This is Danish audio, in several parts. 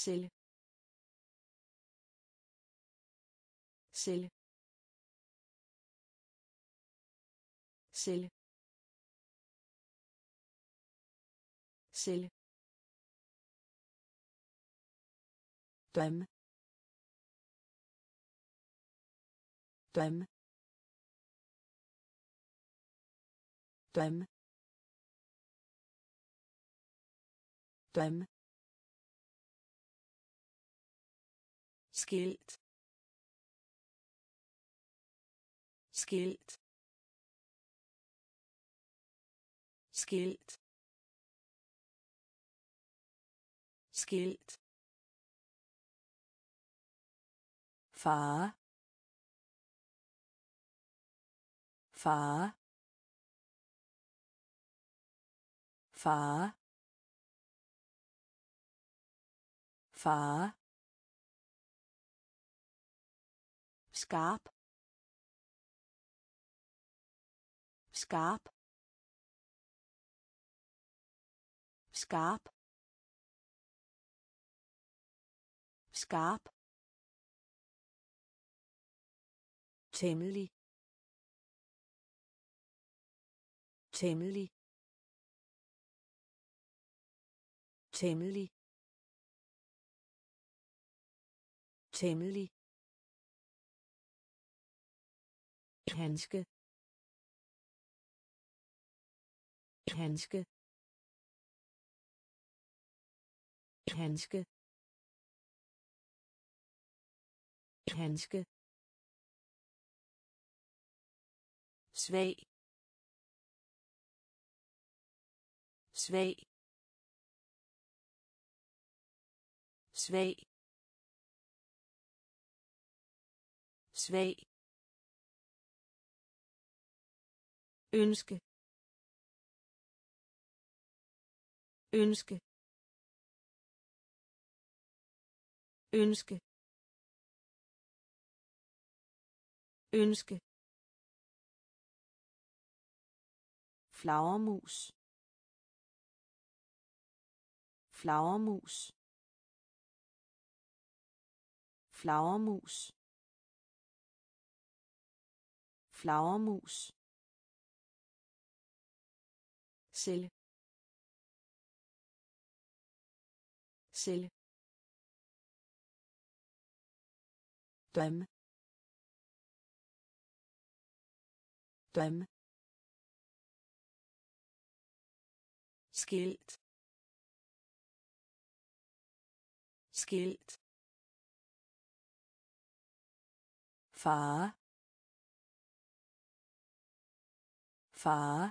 celle celle celle celle drømme drømme drømme drømme skilt skilt skilt skilt fare fare fare fare skarp skarp skarp skarp temmelig temmelig temmelig temmelig handske handske handske handske svag svag svag svag ønske ønske ønske ønske flagermus flagermus flagermus flagermus celle celle drømme drømme skilt skilt fare fare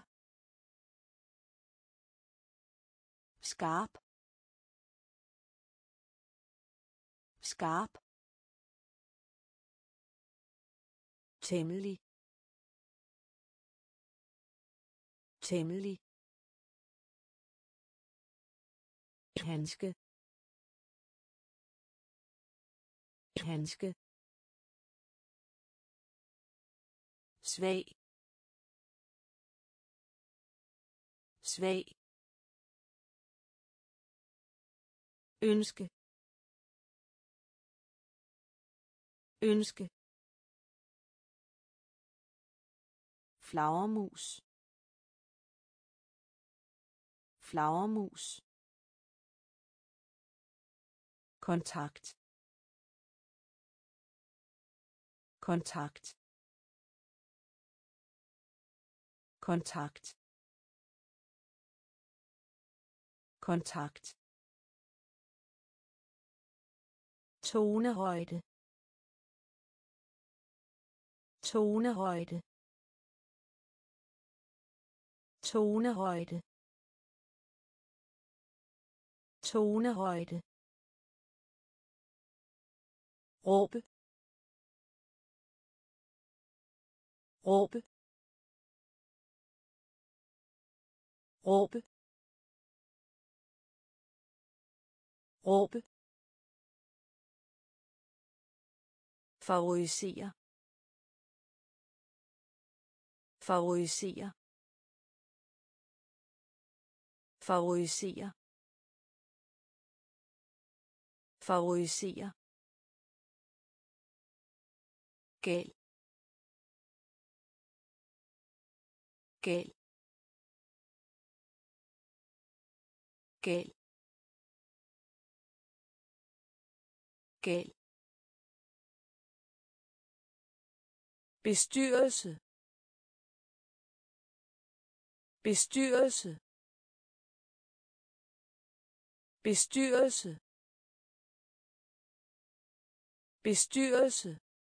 skarp skarp temmelig temmelig handske handske svag svag ønske ønske flagermus flagermus kontakt kontakt kontakt kontakt tonehøjde tonehøjde tonehøjde tonehøjde råbe råbe råbe råbe favorisere favorisere favorisere favorisere, gal, gal, gal, gal, bestyrelse, bestyrelse, bestyrelse, bestyrelse,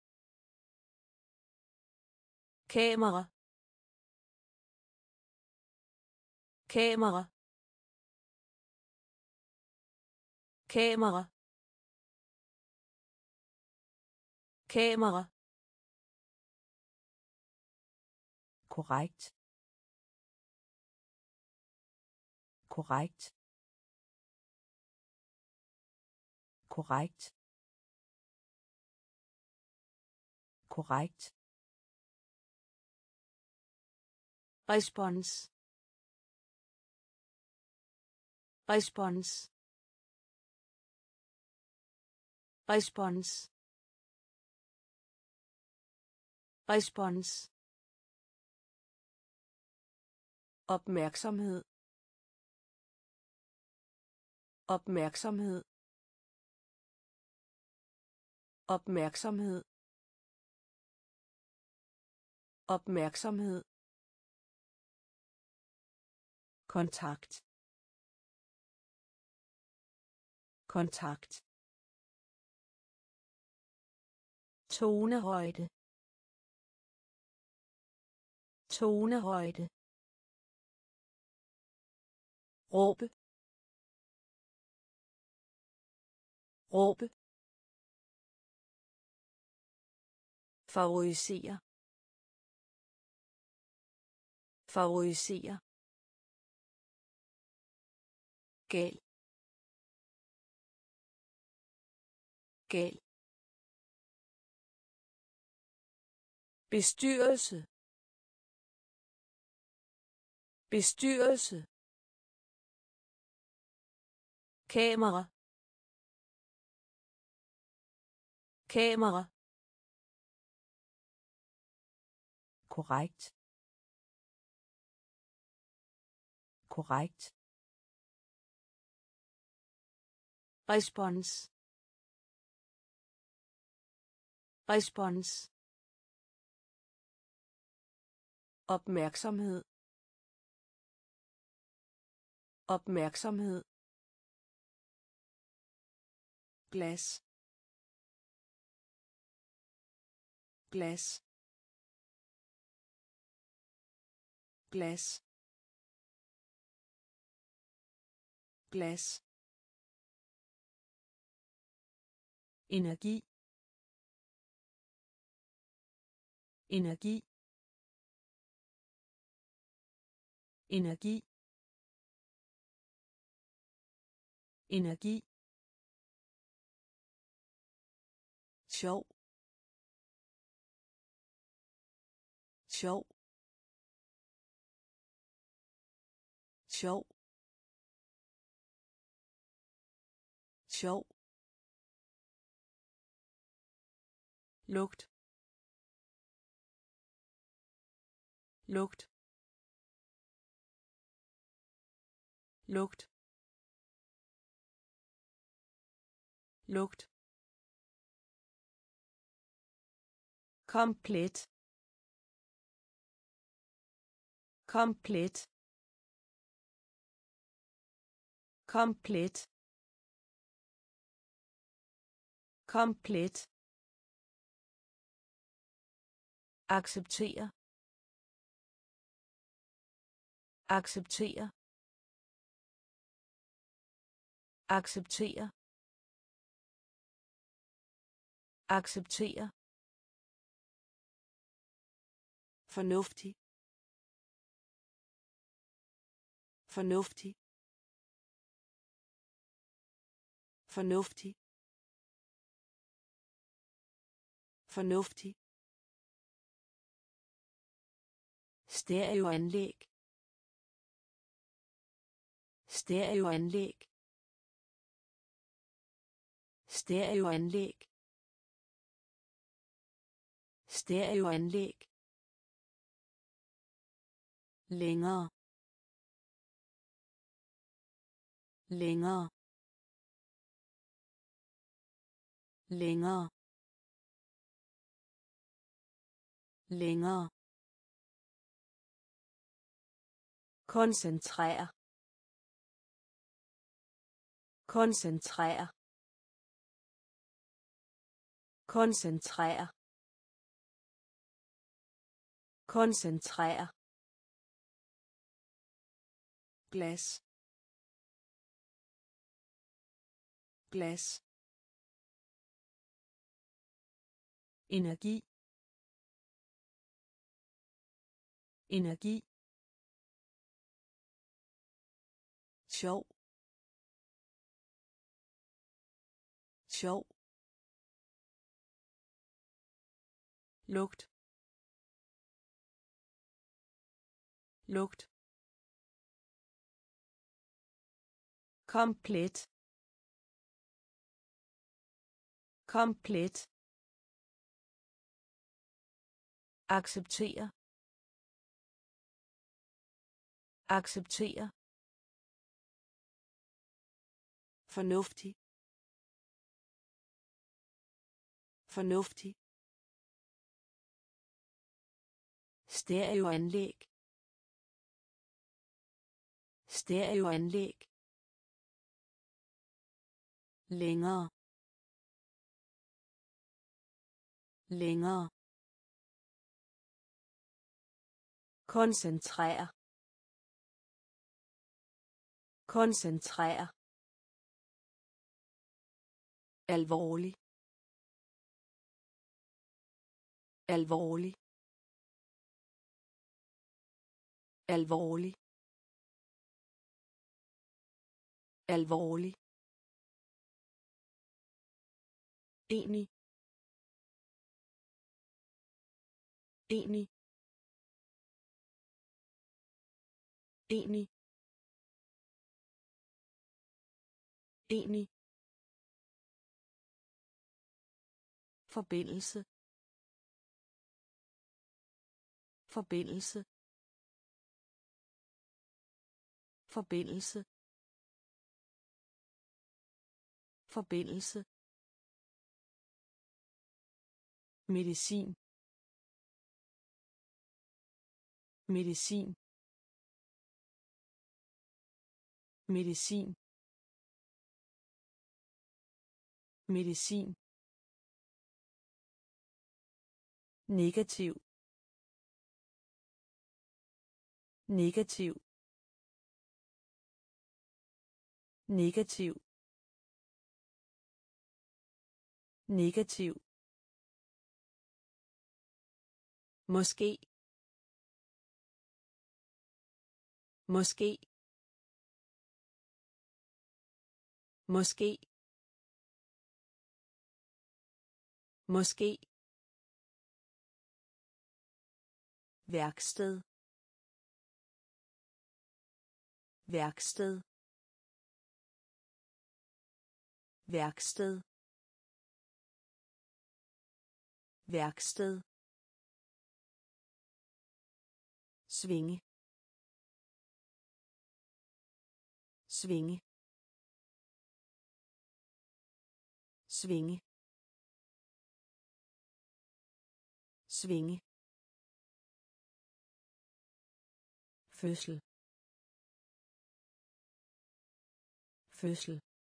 kamera, kamera, kamera, kamera, korrekt, korrekt, korrekt, korrekt, respons, respons, respons, respons, opmærksomhed, opmærksomhed, opmærksomhed, opmærksomhed, kontakt, kontakt, tonehøjde, tonehøjde, råbe, råbe, favorisere, favorisere, gal, gal, bestyrelse, bestyrelse, kamera, kamera, korrekt, korrekt, respons, respons, opmærksomhed, opmærksomhed, glas, glas, glas, glas, energi, energi, energi, energi, sjov, sjov, sjov, sjov, lugt, lugt, lugt, lugt, komplet, komplet, komplet, komplet, acceptere, acceptere, acceptere, acceptere, fornuftig, fornuftig, fornuftig, fornuftig, stereoanlæg, stereoanlæg, Stereoanlæg. Stereoanlæg. Længere. Længere. Længere. Længere. Koncentrere. Koncentrere. Koncentrere. Koncentrere. Glas. Glas. Energi. Energi. Sjov. Sjov. Lugt. Lugt. Komplet. Komplet. Acceptere. Acceptere. Fornuftig. Fornuftig. Stereoanlæg. Stereoanlæg. Længere. Længere. Koncentrere. Koncentrere. Alvorlig. Alvorlig. Alvorlig. Alvorlig. Enig. Enig. Enig. Enig. Forbindelse. Forbindelse. Forbindelse. Forbindelse. Medicin. Medicin. Medicin. Medicin. Negativ. Negativ. Negativ. Negativ. Måske. Måske. Måske. Måske. Værksted. Værksted. Værksted. Værksted. Svinge. Svinge. Svinge. Svinge. Fødsel. Fødsel.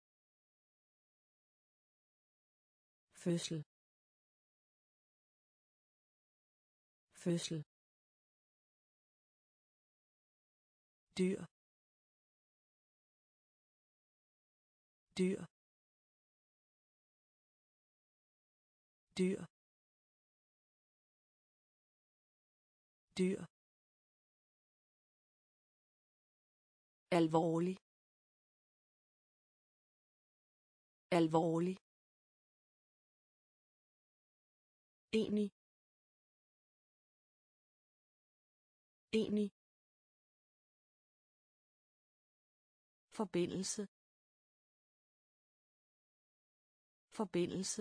Fødsel. Fødsel. Dyr. Dyr. Dyr. Dyr. Alvorlig. Alvorlig. Enig. Enig. Forbindelse. forbindelse,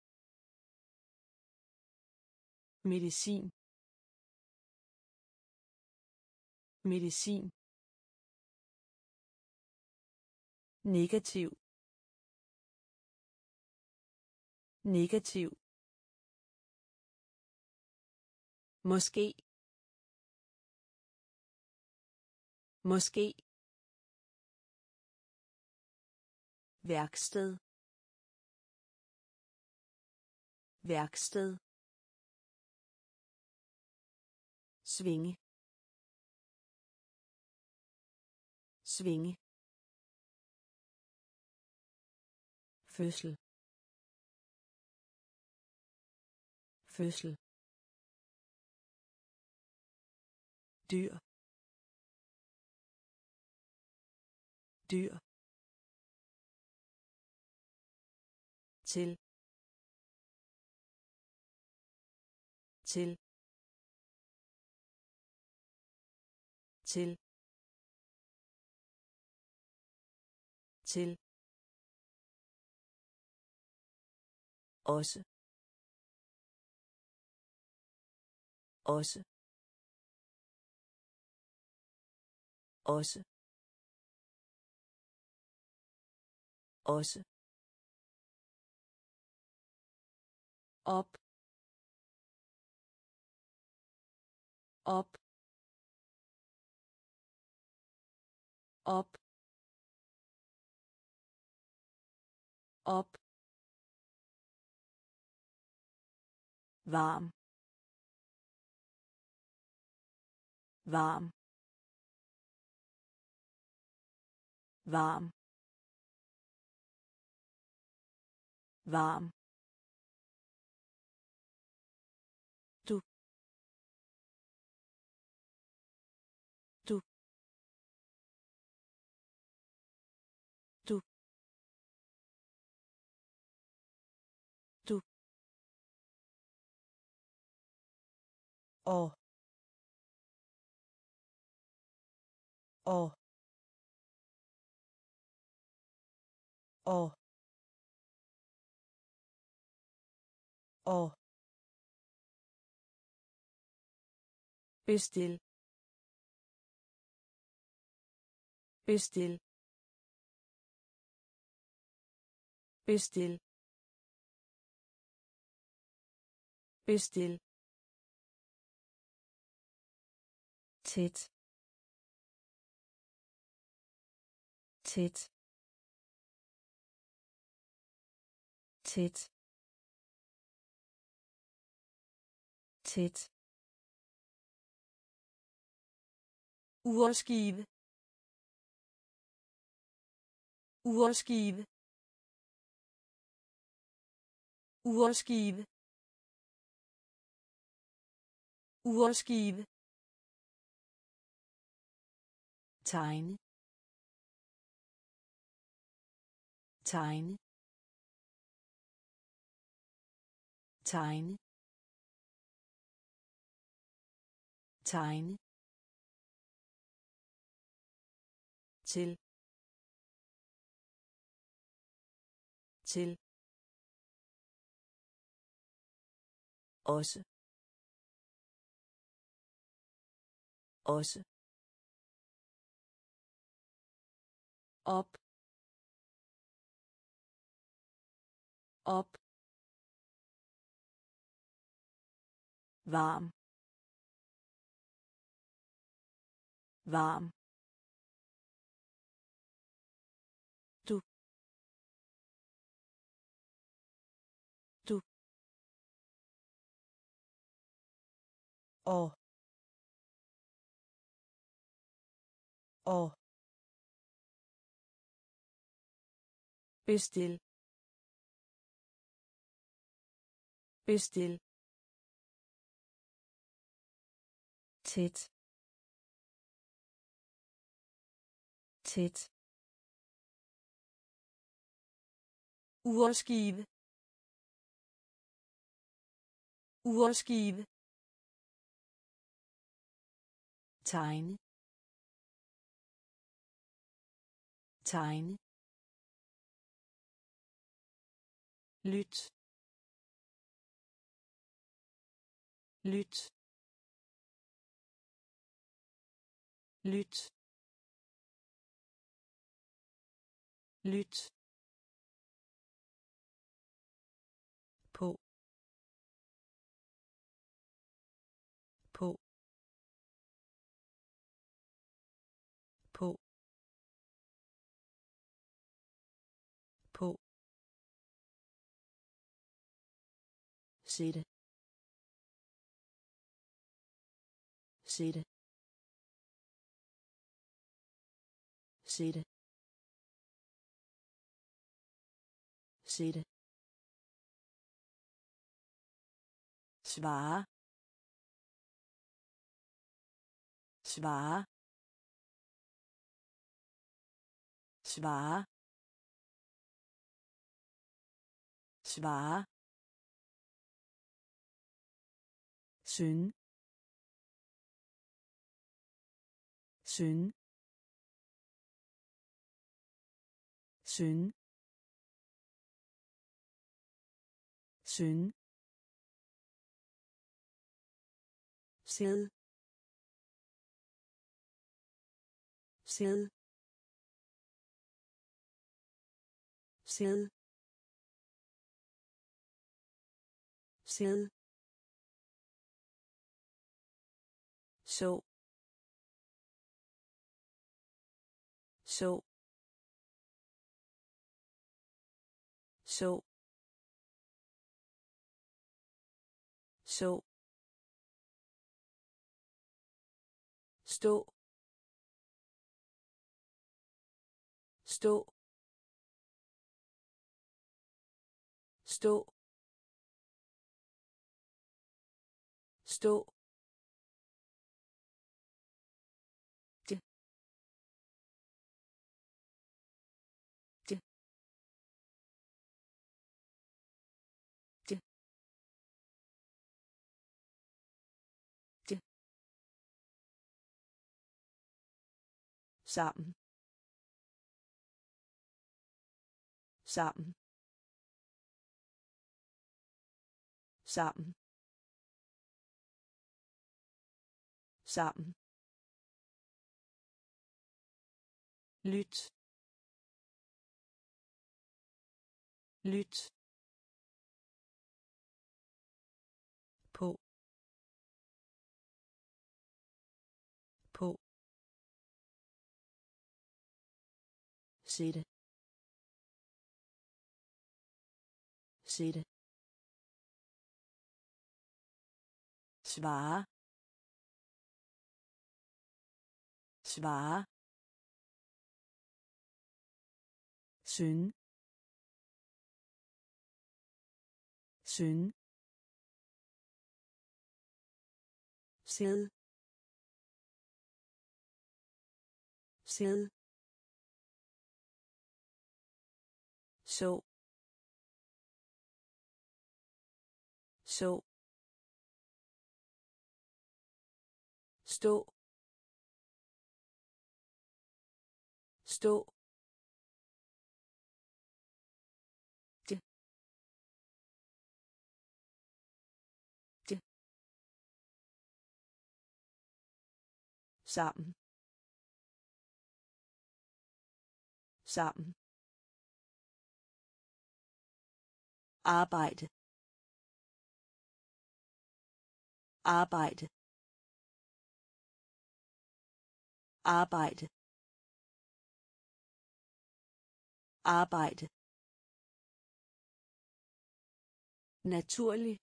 medicin, medicin, negativ, negativ, måske, måske, værksted, værksted, svinge, svinge, fødsel, fødsel, dyr, dyr, til, til, til, til, også, også, også, også, op, op, op, op, varm, varm, varm, varm, du, du, du, du, og, og, og, og, bestil, bestil, bestil, bestil, tæt, tæt, tæt, tæt, urskive, urskive, urskive, urskive, tegne, tegne, tegne, tegne, til, til, også, også, op, op, varm, varm, du, du, og, bestil, bestil, tæt, tæt, urskive, urskive, tegne, tegne, lyt, lyt, lyt, lyt, på, på, på, på, sætte, sætte, sætte, sætte, svare, svare, svare, svare, synge, synge, synge, synge, sæd, sæd, sæd, sæd, så, så, så, så, stå, stå, stå, stå, det, det, det, det, sammen, sammen, sammen, sammen, lyt, lyt, på, på, sætte, sætte, svare, svare, synge, synge, sæd, sæd, så, så, stå, stå, det, det, sammen, sammen, arbejde, arbejde, arbejde, arbejde, naturlig,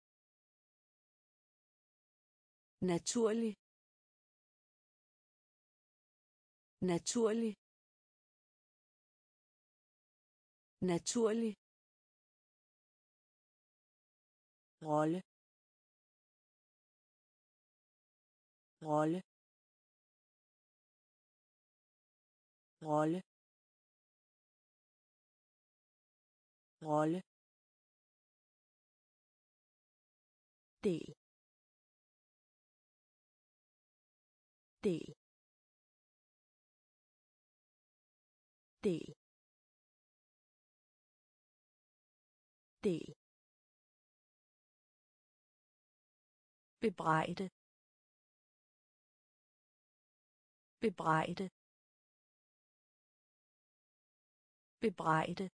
naturlig, naturlig, naturlig, rolle, rolle, rolle, rolle, del, del, del, del, bebrejde, bebrejde, bebrejde,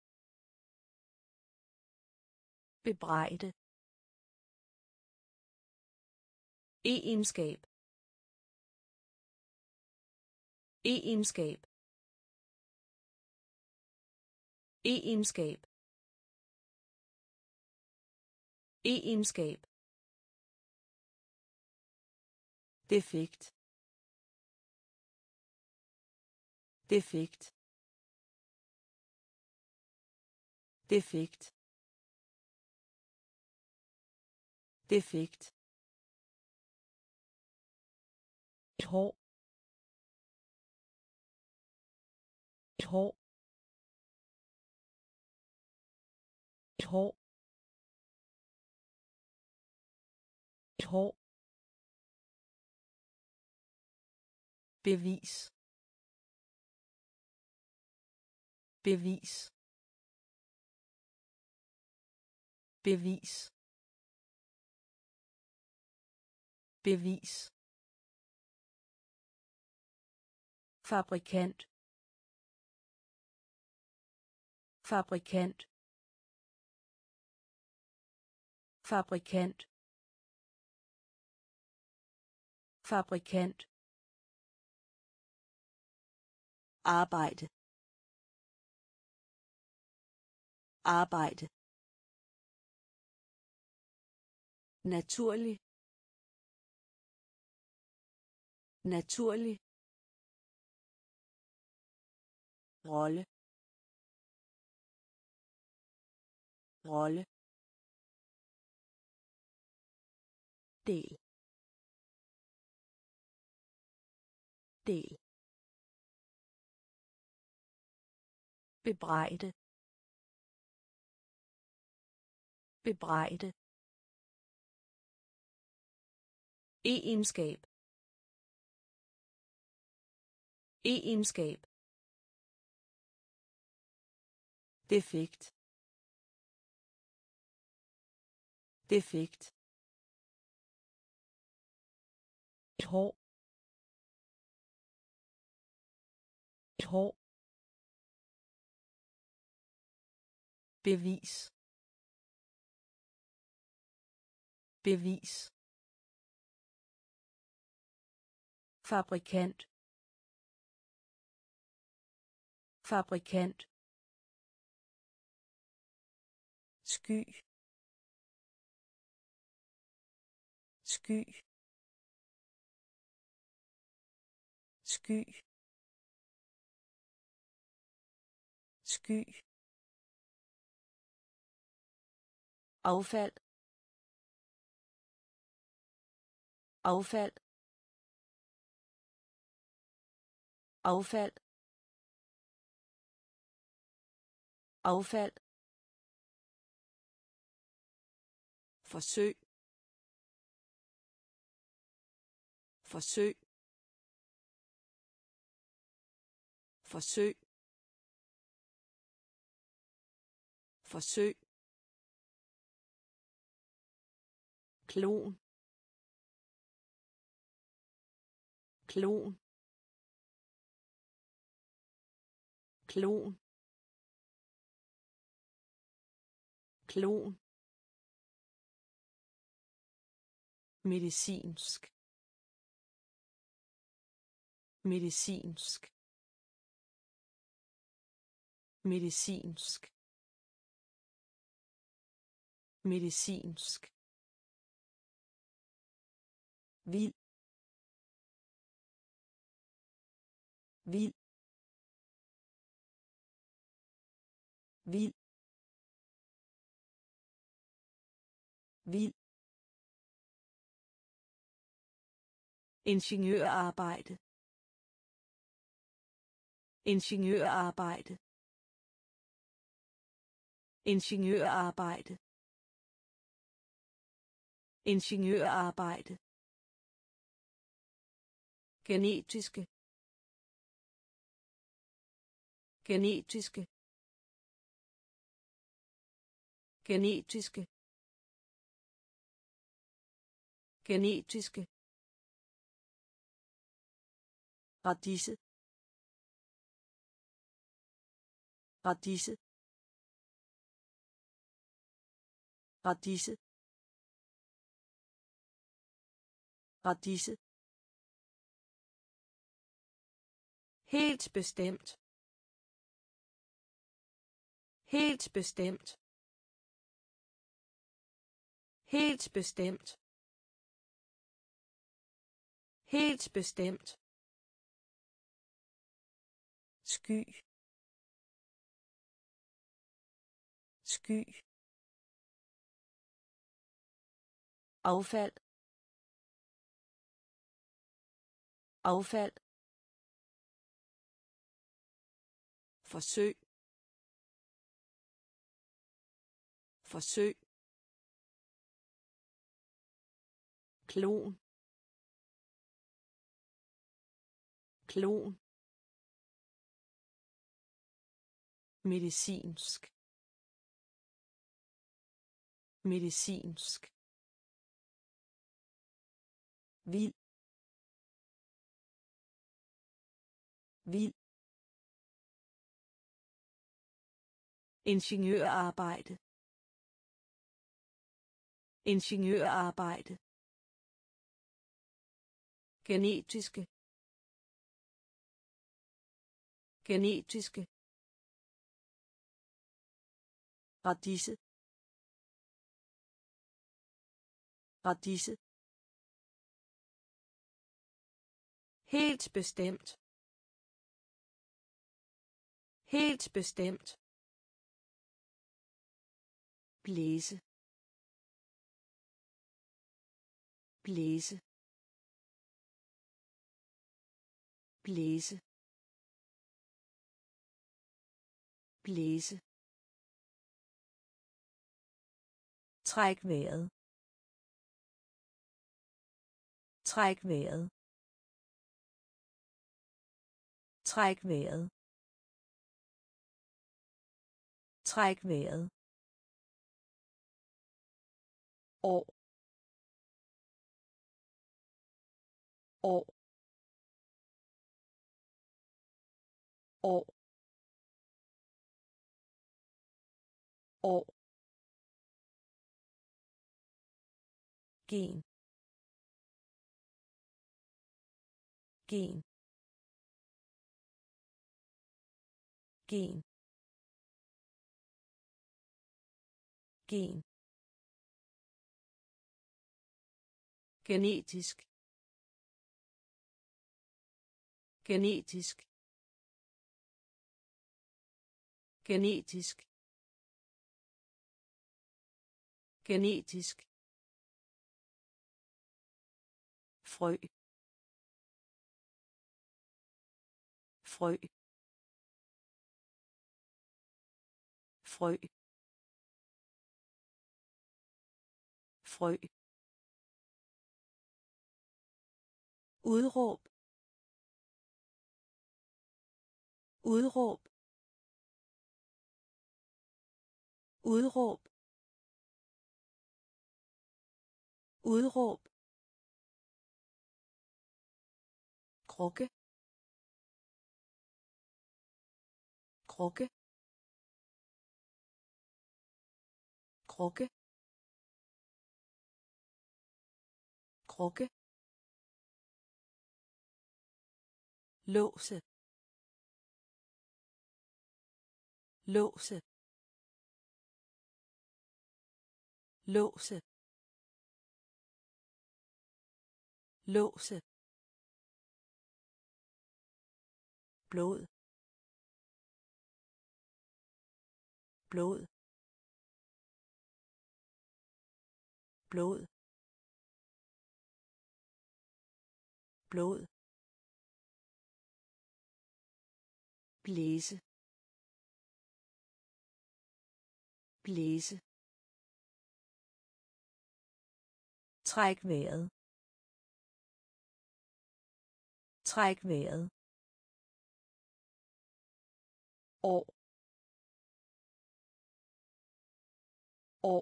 bebrejde, egenskab, egenskab, egenskab, egenskab, defekt, defekt, defekt, defekt, et hår, et hår, et hår, et hår, bevis, bevis, bevis, bevis, fabrikant, fabrikant, fabrikant, fabrikant, arbejde, arbejde, naturlig, naturlig, rolle, rolle, del, del, bebrejde, bebrejde, egenskab, egenskab, defekt, defekt, et hår, et hår, bevis, bevis, fabrikant, fabrikant, sky, sky, sky, sky, affald, affald, affald, affald, forsøg, forsøg, forsøg, forsøg, klon, klon, klon, klon, medicinsk, medicinsk, medicinsk, medicinsk, vild, vild, vild, vild, ingeniørarbejde, ingeniørarbejde, ingeniørarbejde, ingeniørarbejde, genetiske, genetiske, genetiske genetiske radise radise radise radise helt bestemt helt bestemt helt bestemt helt bestemt sky sky affald affald forsøg forsøg klon klon medicinsk medicinsk vild vild ingeniørarbejde ingeniørarbejde genetiske genetiske radise radise helt bestemt helt bestemt blæse blæse blæse blæse træk vejret træk vejret træk vejret træk vejret år år år år gen gen gen gen genetisk genetisk genetisk genetisk frø frø frø frø udråb udråb udråb udråb krukke krukke krukke krukke låse låse låse låse blod blod blod blod blæse blæse træk vejret træk vejret år år,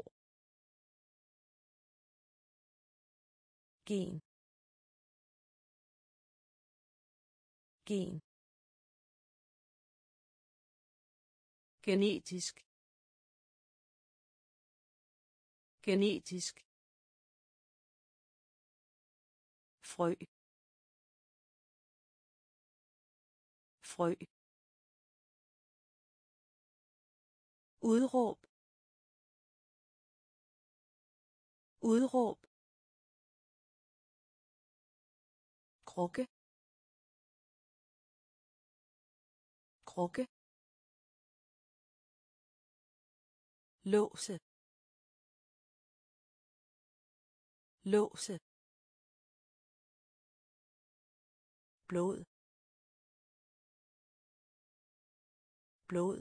gen, gen, genetisk, genetisk, frø, frø, udråb, udråb, krukke, krukke, låse, låse, blod, blod,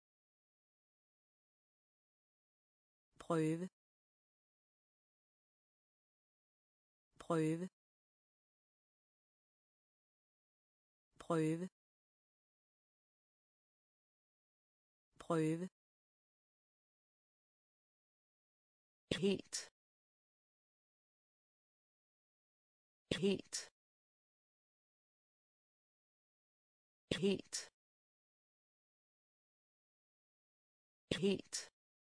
prøve, prøve, prøve, prøve, helt, helt, helt, helt,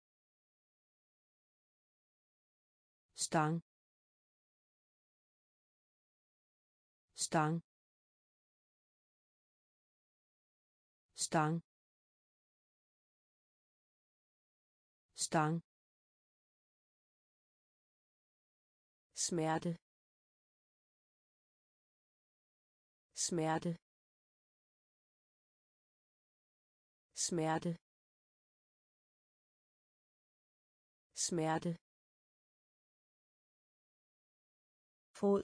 stang, stang, stang, stang, smerte, smerte, smerte, smerte, fod,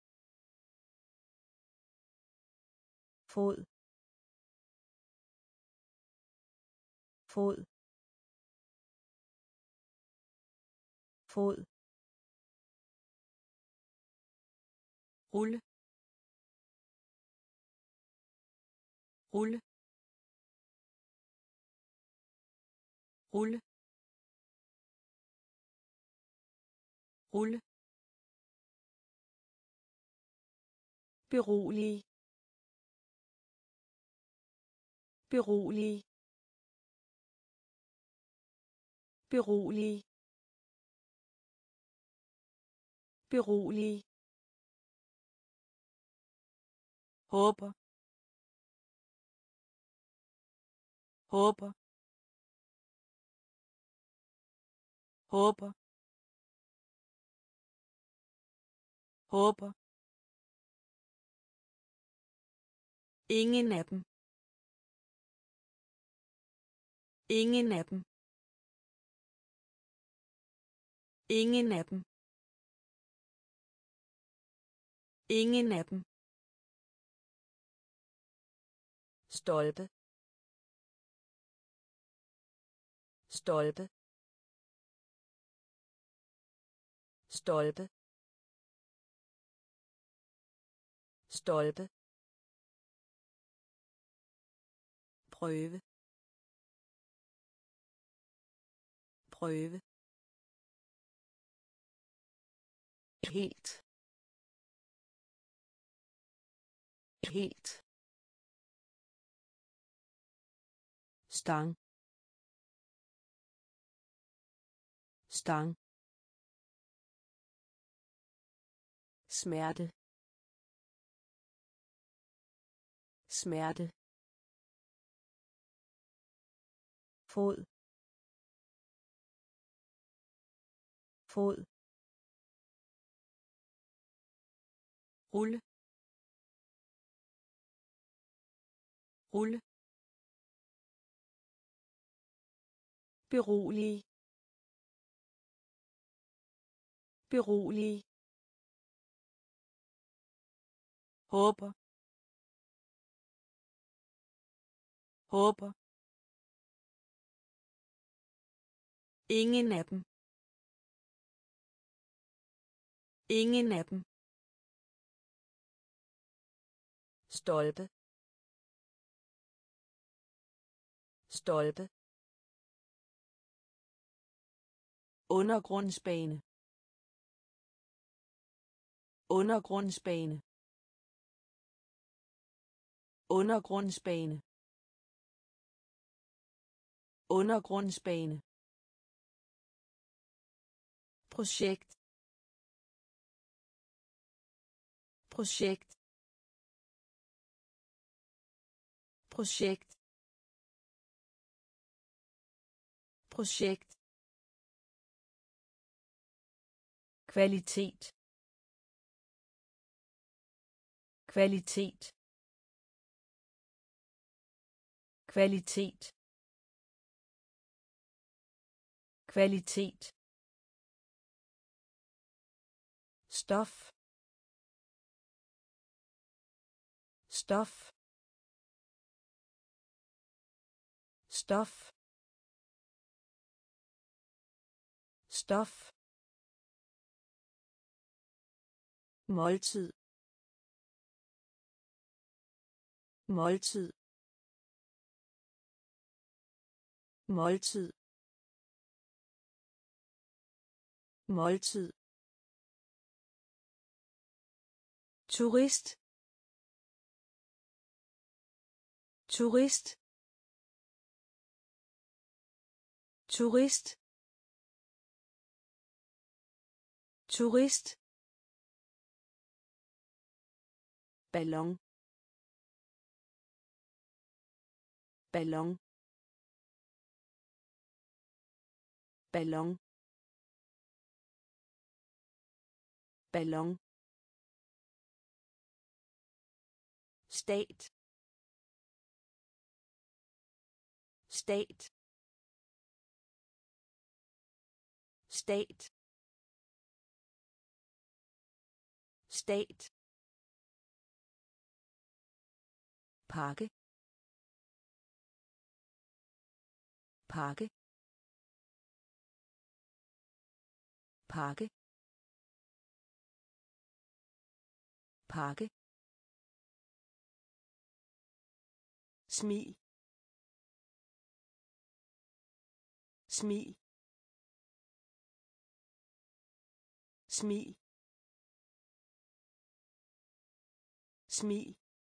fod, fod, fod, rulle, rulle, rulle, rulle, berolige, berolige, berolige, berolige, håber, håber, håber, håber, ingen af dem, ingen af dem, ingen af dem, ingen af dem, stolpe, stolpe, stolpe, stolpe, prøve, prøve, helt, helt, stang, stang, smerte, smerte, fod, fod, rulle, rulle, berolige, berolige, håber, håber, ingen af dem, ingen af dem, stolpe, stolpe, undergrundsbane, undergrundsbane, undergrundsbane, undergrundsbane, projekt, projekt, projekt, projekt, kvalitet, kvalitet, kvalitet, kvalitet, stof, stof, stof, stof, måltid, måltid, måltid, måltid, turist, turist, turist, turist, ballon, ballon, ballon, ballon, stat, stat, stat, stat, pakke, pakke, pakke, pakke, smil, smil, smil, smil,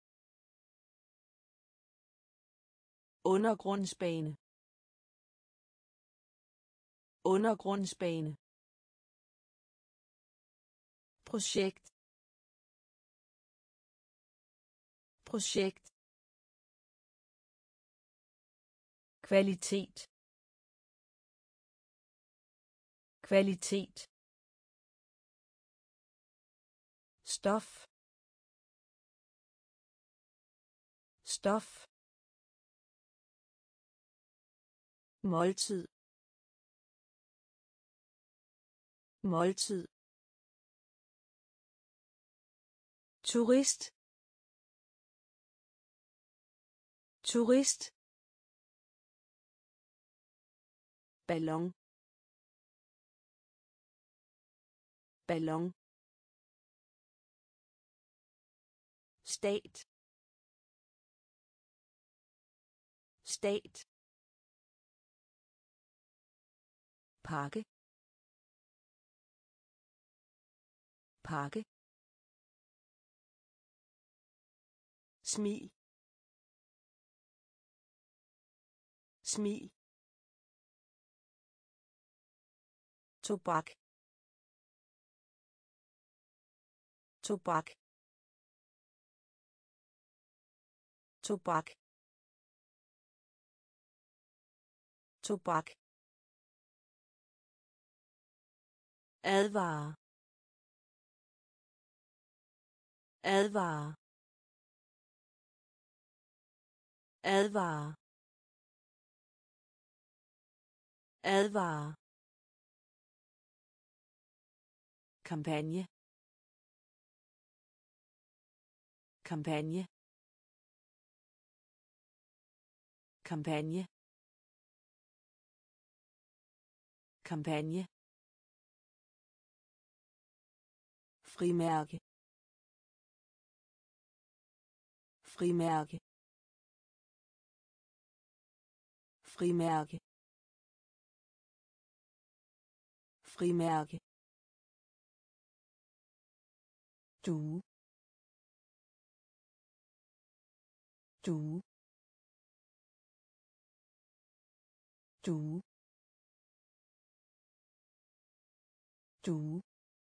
undergrundsbane, undergrundsbane, projekt, projekt, kvalitet, kvalitet, stof, stof, måltid, måltid, turist, turist, ballon, ballon, stat, stat, pakke, pakke, smil, smil, tobak, tobak, tobak, tobak, advare, advare, advare, advare, kampagne, kampagne, kampagne, kampagne, frimærke, frimærke, frimærke, frimærke, due, due, due, due,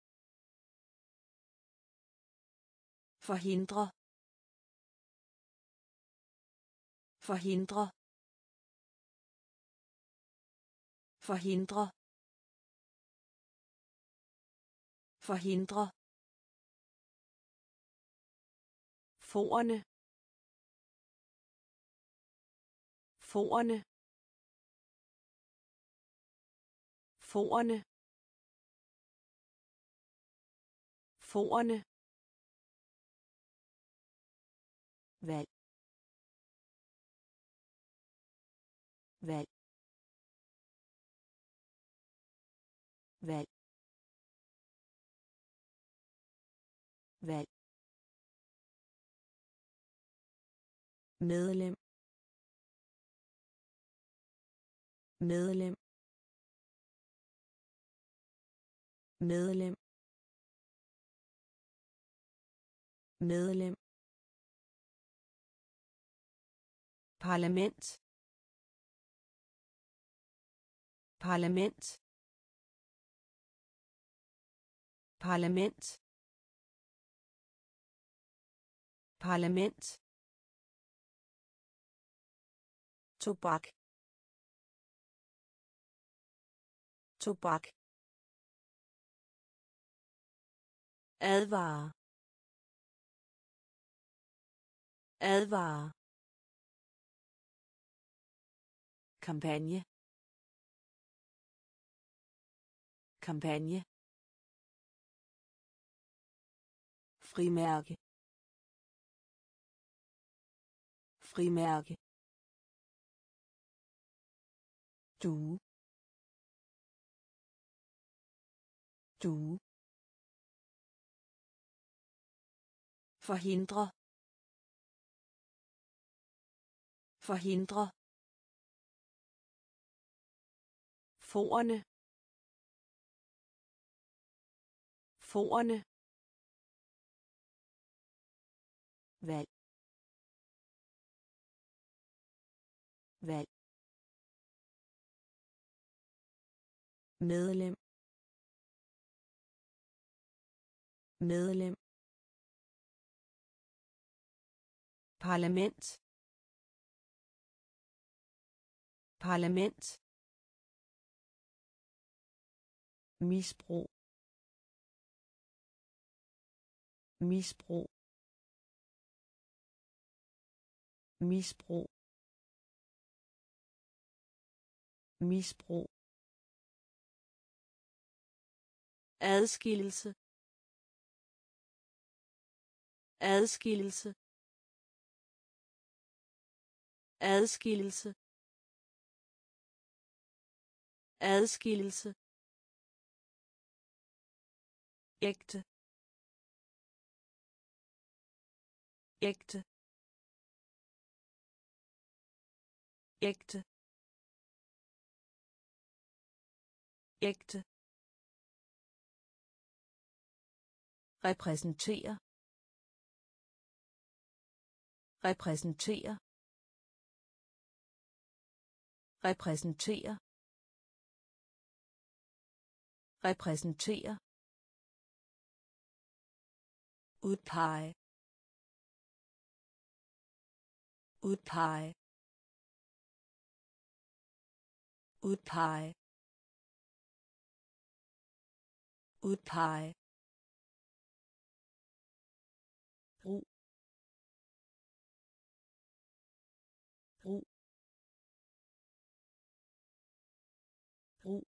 forhindre, forhindre, forhindre, forhindre, forerne, forerne, forerne, forerne, valg, valg, valg, valg, medlem, medlem, medlem, medlem, parlament, parlament, parlament, parlament, tobak, tobak, advare, advare, kampagne, kampagne, frimærke, frimærke, due, due, forhindre, forhindre, forerne, forerne, valg, valg, medlem, medlem, parlament, parlament, misbrug, misbrug, misbrug, misbrug, adskillelse, adskillelse, adskillelse, adskillelse, ægte, ægte, ægte, ægte, repræsentere, repræsentere, repræsentere, repræsentere, udpege, udpege, udpege, udpege, brug, brug, brug,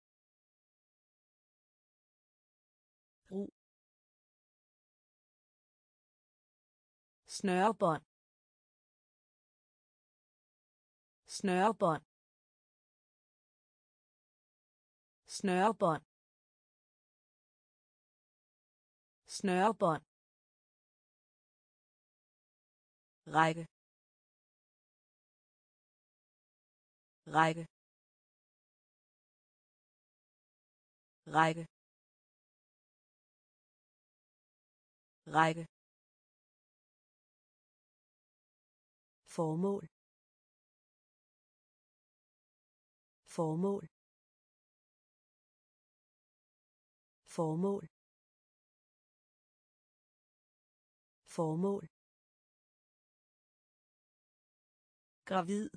brug, snørebånd, snørebånd, snørebånd, snørebånd, række, række, række, række, formål, formål, formål, formål, gravid,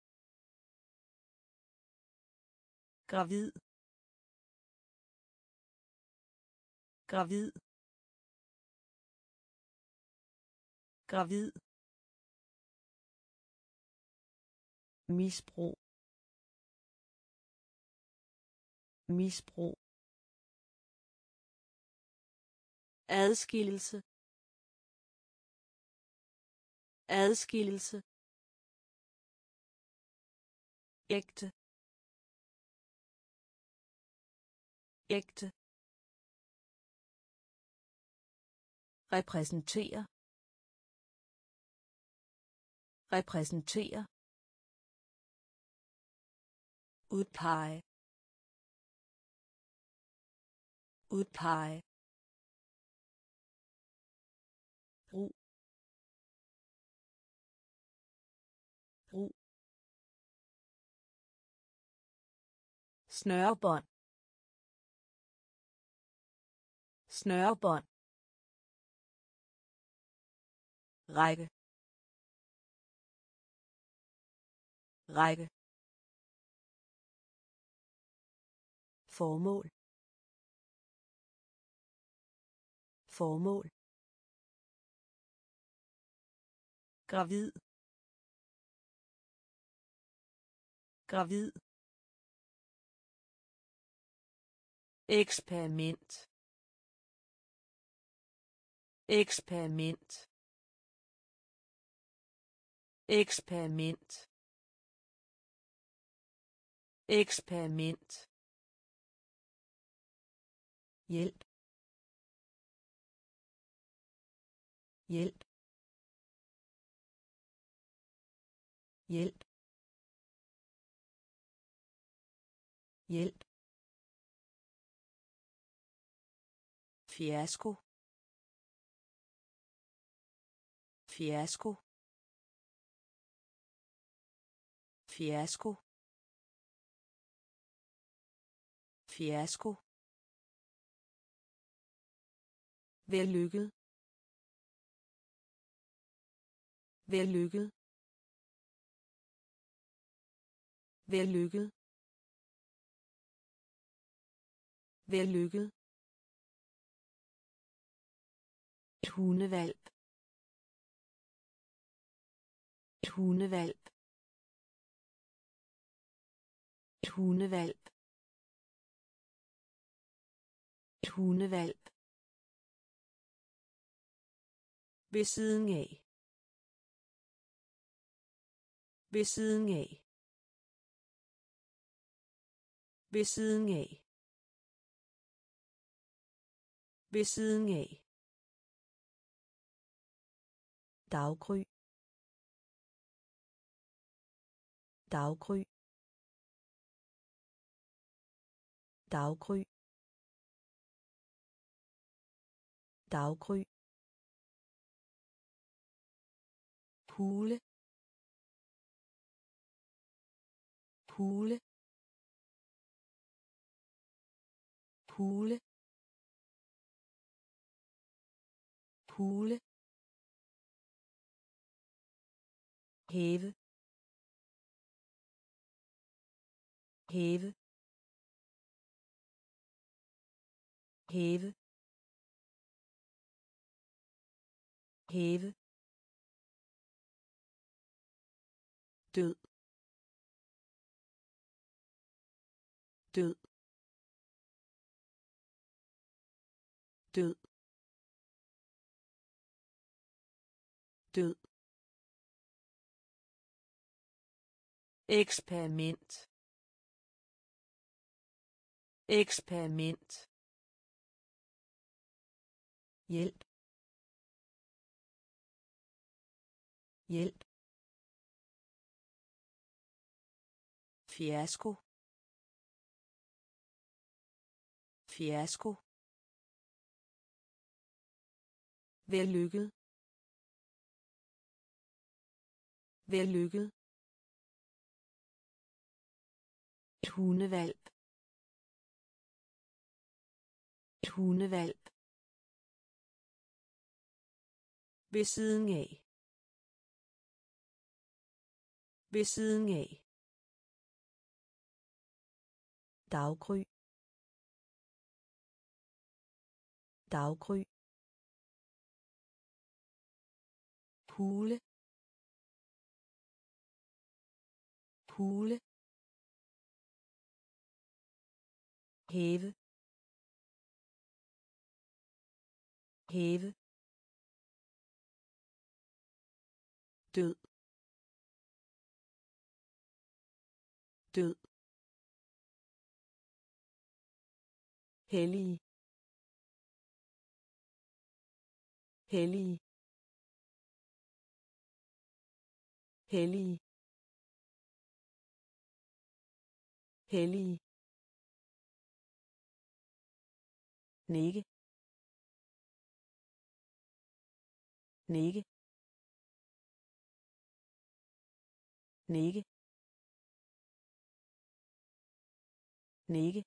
gravid, gravid, gravid, misbrug, misbrug, adskillelse, adskillelse, ægte, ægte, repræsentere, repræsentere, udpege, udpege, brug, brug, snørebånd, snørebånd, række, række, formål, formål, gravid, gravid, eksperiment, eksperiment, eksperiment, eksperiment, hjælp, hjælp, hjælp, hjælp, fiasko, fiasko, fiasko, fiasko, vellykket, vellykket, vellykket, vellykket, et hundevalp, et hundevalp, et hundevalp, et hundevalp, ved siden af, ved siden af, ved siden af, ved siden af, daggry, daggry, daggry, daggry, hule, hule, hule, hule, hæve, hæve, hæve, hæve, død, død, død, død, eksperiment, eksperiment, hjælp, hjælp, fiasko, fiasko, vellykket, vellykket, et hundevalp, et hundevalp, ved siden af, ved siden af, daggry, daggry, hule, hule, hæve, hæve, død, død, hellig, hellig, hellig, hellig, nikke, nikke, nikke, nikke,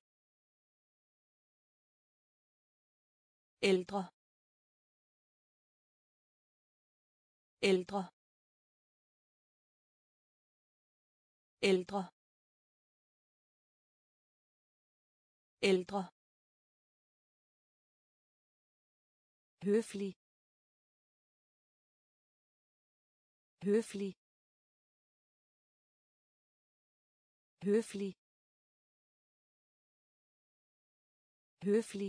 ældre, ældre, ældre, ældre, høflig, høflig, høflig, høflig,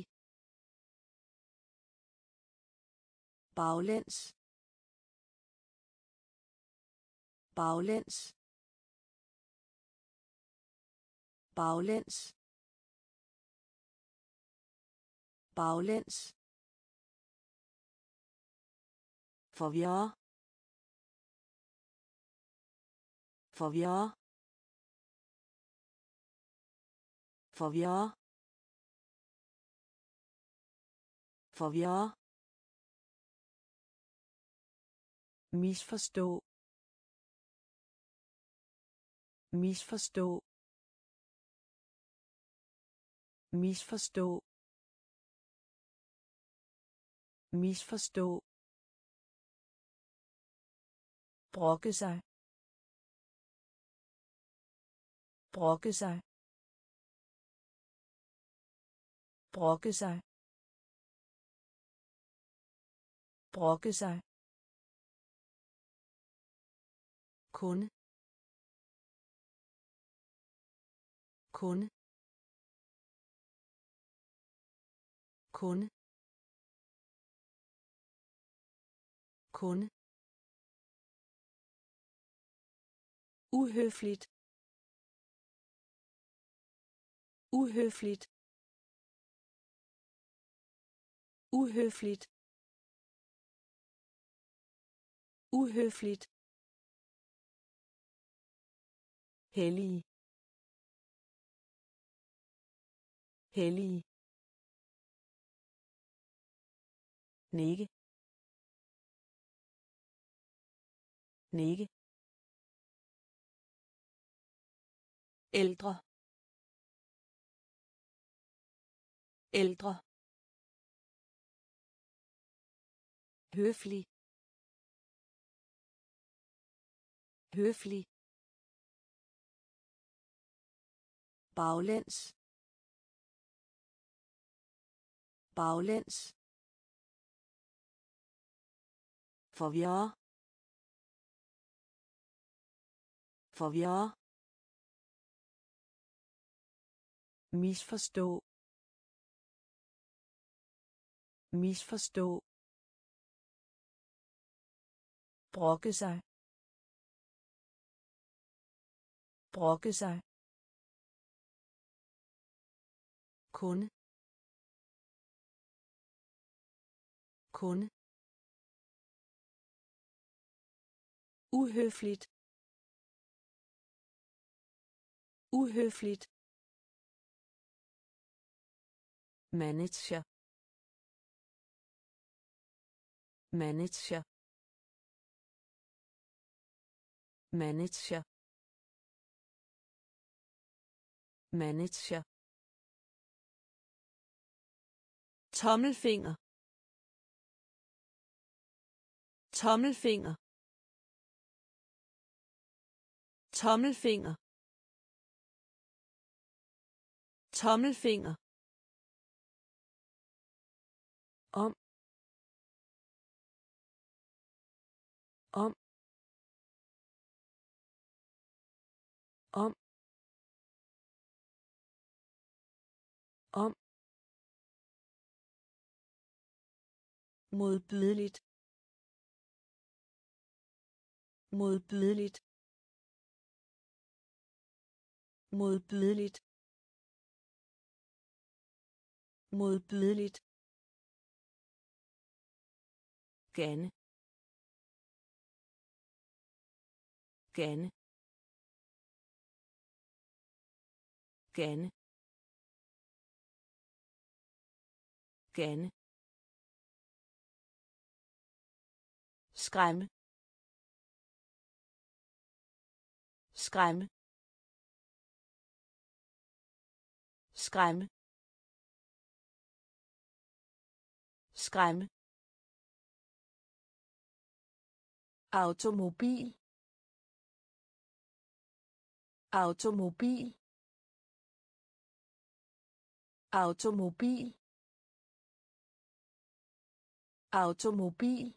baglæns, baglæns, baglæns, baglæns, forvirre, forvirre, forvirre, forvirre, misforstå, misforstå, misforstå, misforstå, brokke sig, brokke sig, brokke sig, brokke sig, kunde, kunde, kunde, kunde, uhøfligt, uhøfligt, uhøfligt, uhøfligt, hellig, hellig, nikke, nikke, ældre, ældre, høflig, høflig, baglæns, baglæns, forvirre, forvirre, misforstå, misforstå, brokke sig, brokke sig, kunde, kunde, uhøfligt, uhøfligt, manager, manager, manager, manager, tommelfinger, tommelfinger, tommelfinger, tommelfinger, om, om, om, om, modbydeligt, modbydeligt, modbydeligt, modbydeligt, gerne, gerne, gerne, gerne, skræmme, skræmme, skræmme, skræmme, automobil, automobil, automobil, automobil,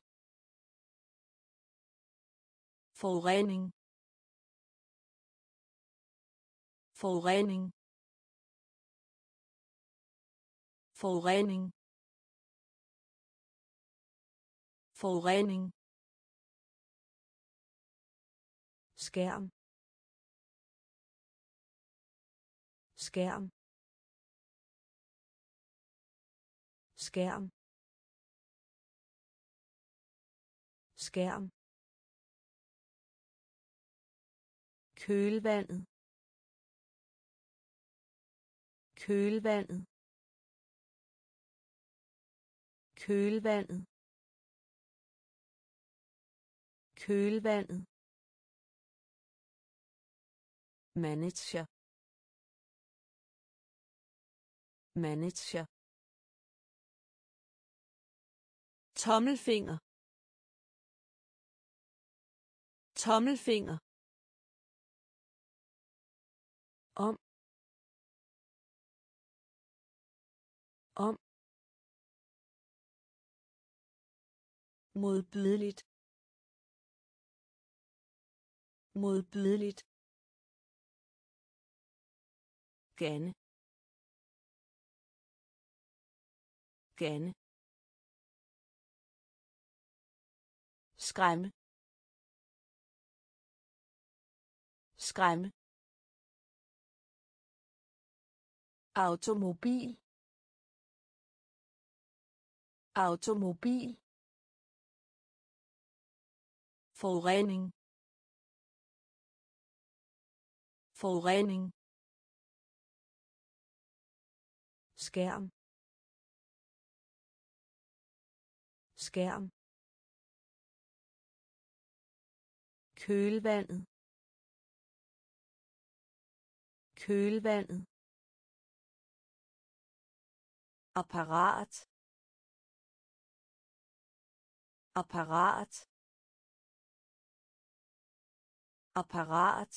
forurening, forurening, forurening, forurening, skærm, skærm, skærm, skærm, kølvandet, kølvandet, kølvandet, kølvandet, manager, manager, tommelfinger, tommelfinger, om, om, modbydeligt, modbydeligt, gerne, gerne, skræmme, skræmme, automobil, automobil, forurening, forurening, skærm, skærm, kølvandet, kølvandet, apparat, apparat, apparat,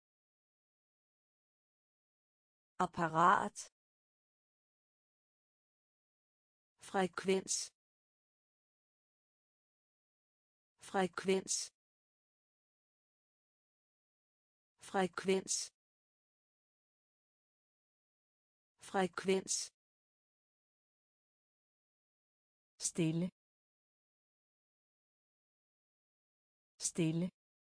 apparat, frekvens, frekvens, frekvens, frekvens, stille, stille,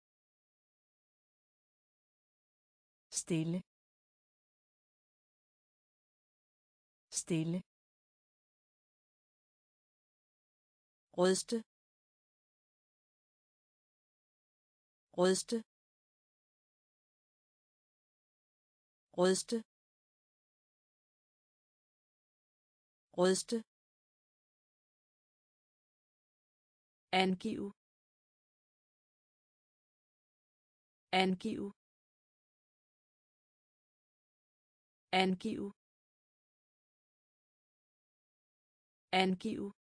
stille, stille, ryste, ryste, ryste, ryste, angiv, angiv, angiv, angiv,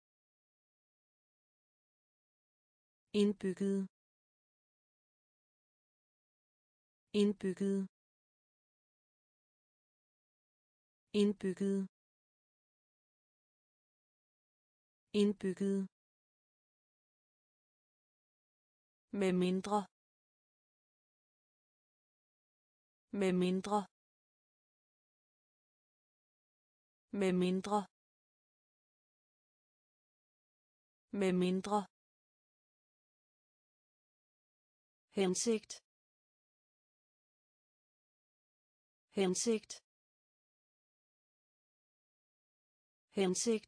indbygget, indbygget, indbygget, indbygget, med mindre, med mindre, med mindre, med mindre, hensigt, hensigt, hensigt,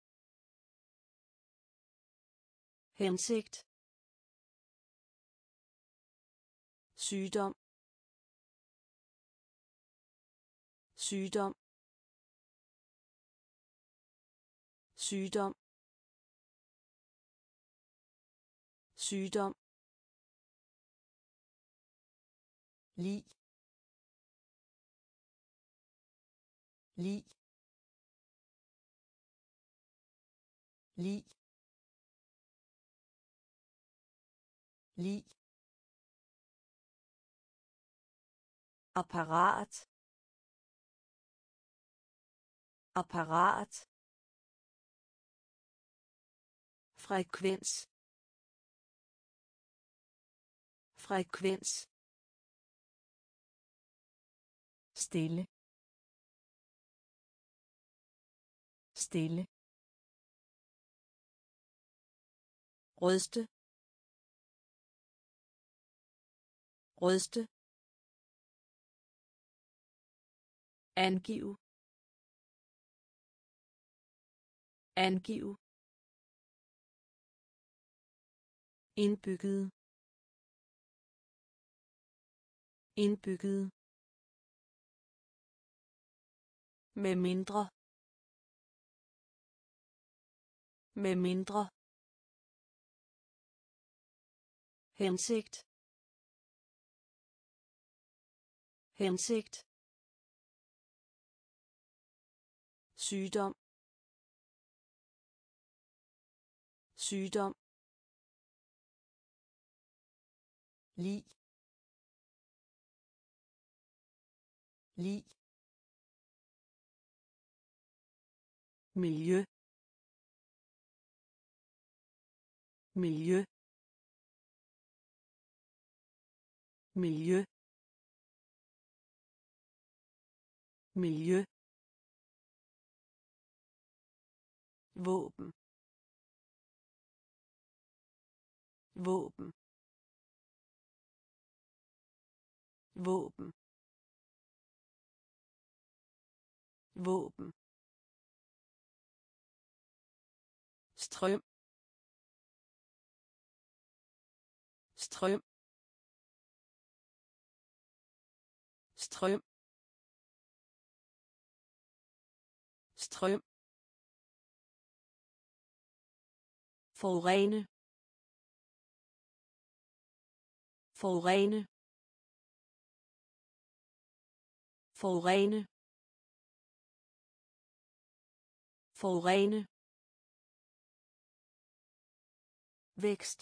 hensigt, sygdom, sygdom, sygdom, sygdom, lig, lig, lig, lig, apparat, apparat, frekvens, frekvens, stille, stille, ryste, ryste, angiv, angiv, indbygget, indbygget, med mindre, med mindre, hensigt, hensigt, sygdom, sygdom, lig, lig, miljø, miljø, miljø, miljø, våben, våben, våben, våben, strøm, strøm, strøm, strøm, forurene, forurene, forurene, forurene, vækst,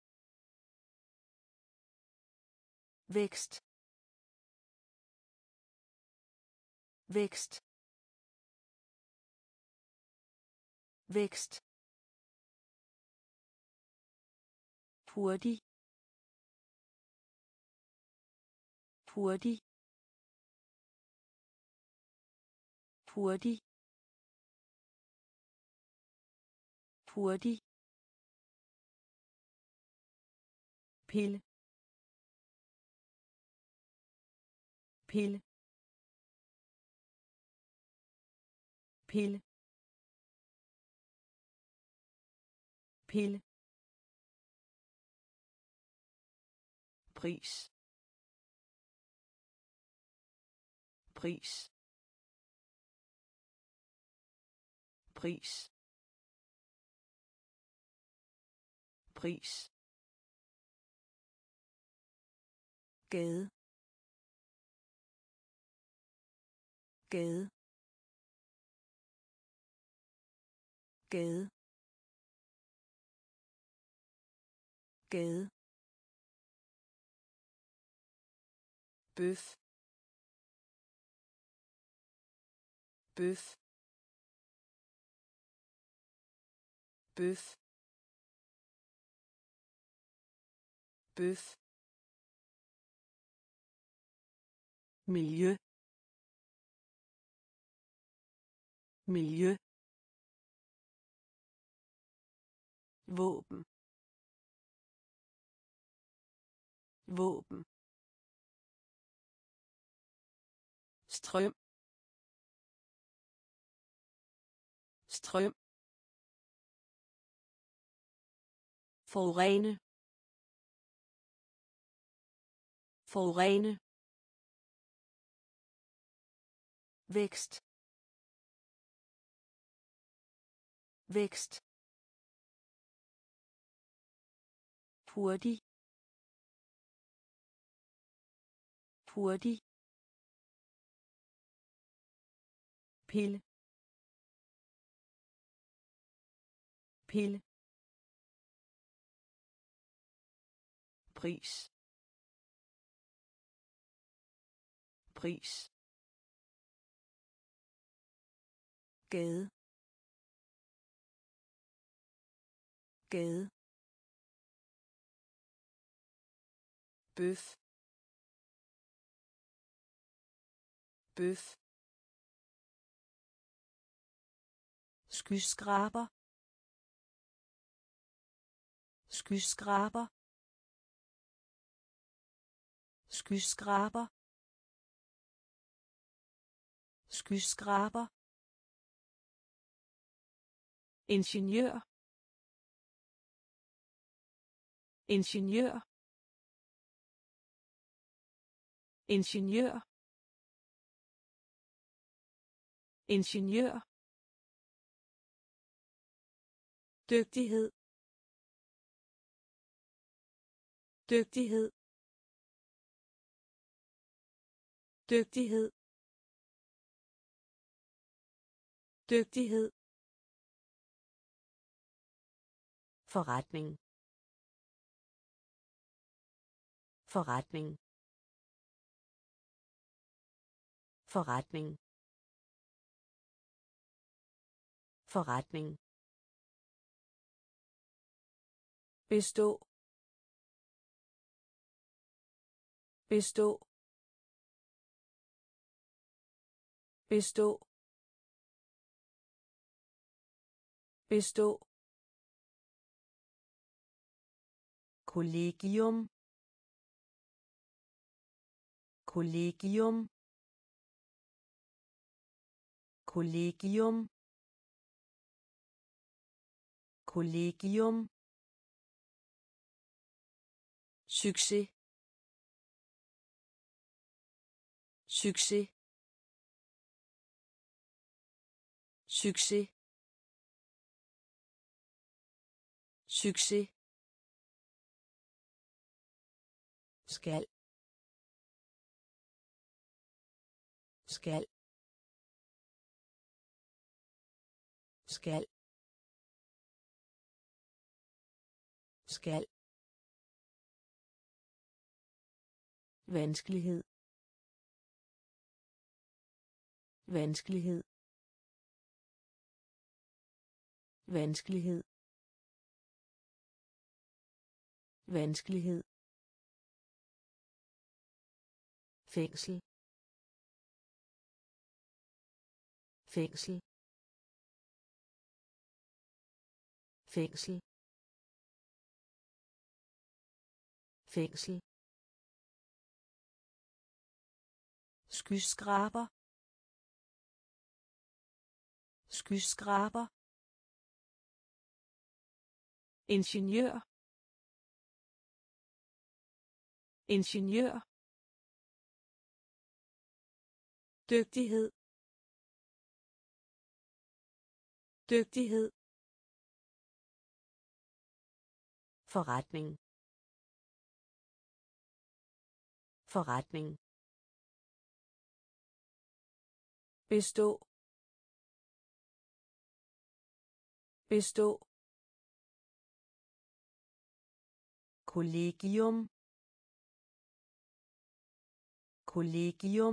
vækst, vækst, vækst, hurtig, hurtig, hurtig, hurtig, pille, pille, pille, pille, pris, pris, pris, pris, gade, gade, gade, gade, bøf, bøf, bøf, bøf, miljø, miljø, våben, våben, strøm, strøm, forurene, forurene, vækst, vækst, hurtig, hurtig, pille, pille, pris, pris, gade, gade, bøf, bøf, skyskraber, skyskraber, skyskraber, skyskraber, ingeniør, ingeniør, ingeniør, ingeniør, dygtighed, dygtighed, dygtighed, dygtighed, forretning, forretning, forretning, forretning, bestå, bestå, bestå, bestå, kollegium, kollegium, kollegium, kollegium, succes, succes, succes, succes, skal, skal, skal, skal, vanskelighed, vanskelighed, vanskelighed, vanskelighed, fængsel, fængsel, fængsel, fængsel, skyskraber, skyskraber, ingeniør, ingeniør, dygtighed, dygtighed, forretning, forretning, bestå, bestå, kollegium, kollegium,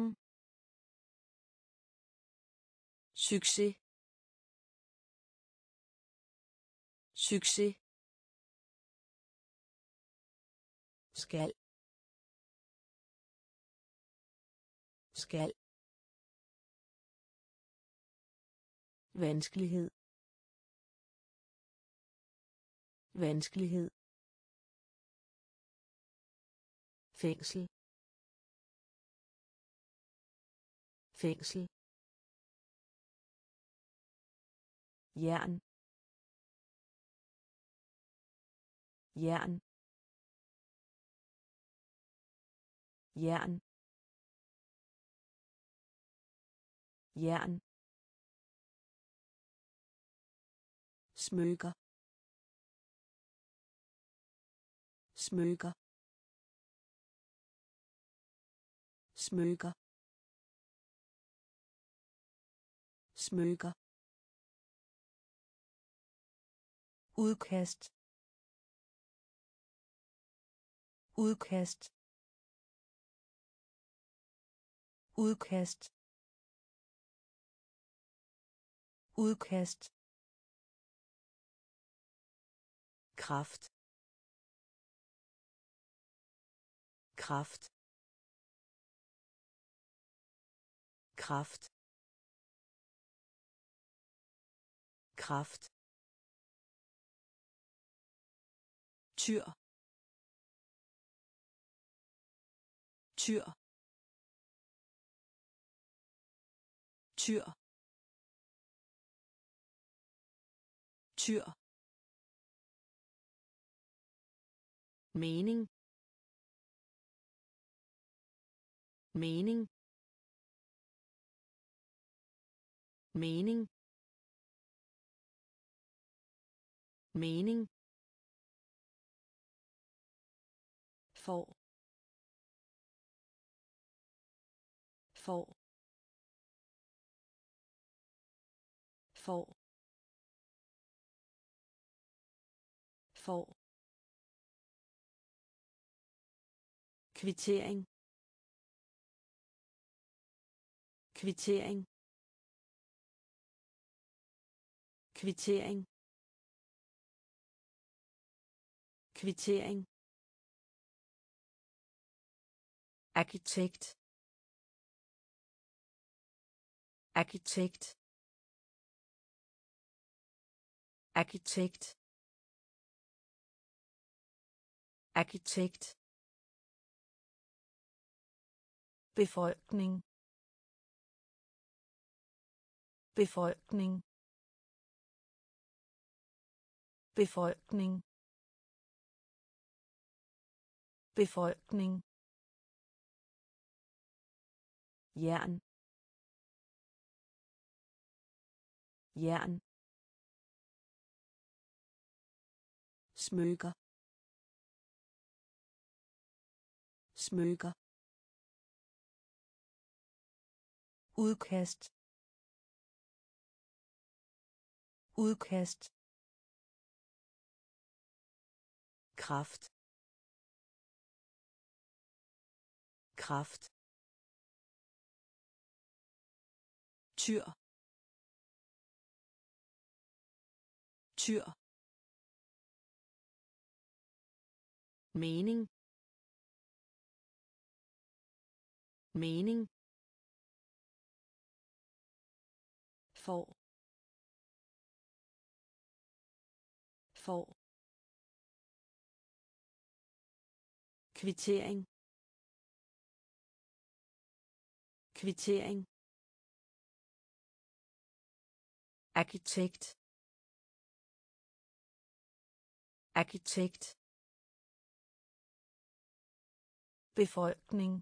succes, succes, skal, skal, vanskelighed, vanskelighed, fængsel, fængsel, jern, jern, jern, jern, smykker, smykker, smykker, smykker, udkast, udkast, udkast, udkast, kraft, kraft, kraft, kraft, tyr, tyr, tyr, tyr, mening, mening, mening, mening, for, for, for, for, kvittering, kvittering, kvittering, kvittering, arkitekt, arkitekt, arkitekt, arkitekt, befolkning, befolkning, befolkning, befolkning, jern, jern, smykker, smykker, udkast, udkast, kraft, kraft, tyr, tyr, mening, mening, for, for, kvittering, kvittering, arkitekt, arkitekt, befolkning,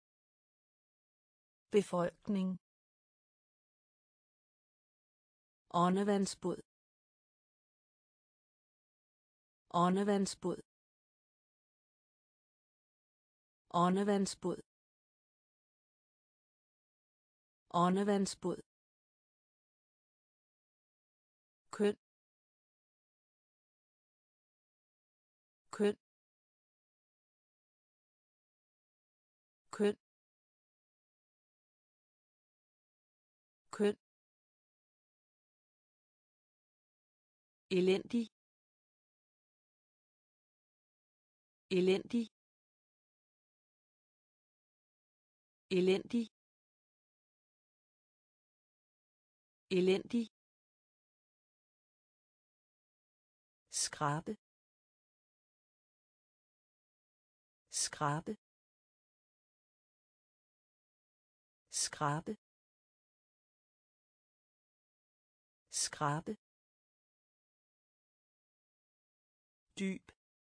befolkning, åndevandsbåd, åndevandsbåd, åndevandsbåd, åndevandsbåd, køn, køn, køn, køn, elendig, elendig, elendig, elendig, skrabe, skrabe, skrabe, skrabe, dyb,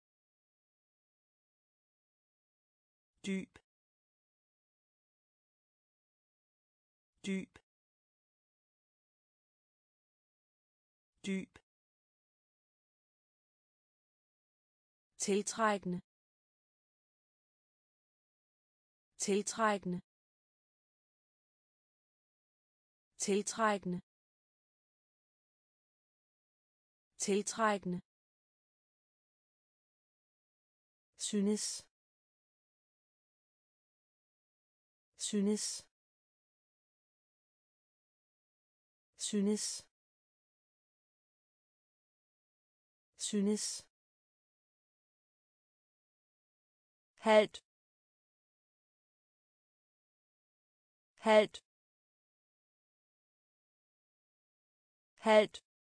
dyb, dyb, dyb, tiltrækkende, tiltrækkende, tiltrækkende, tiltrækkende, synes, synes, synes, synes, halt, halt, halt,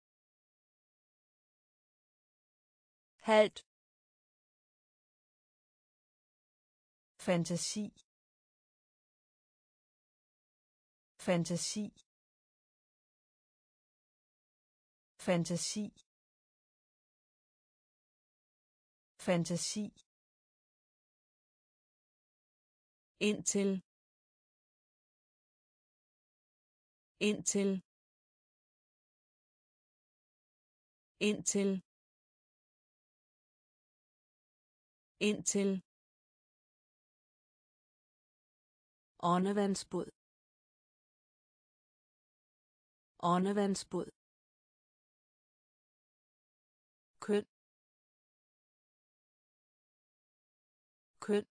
halt, fantasi, fantasi, fantasi, fantasi, indtil, indtil, indtil, indtil, åndevandsbåd, åndevandsbåd, køn, køn,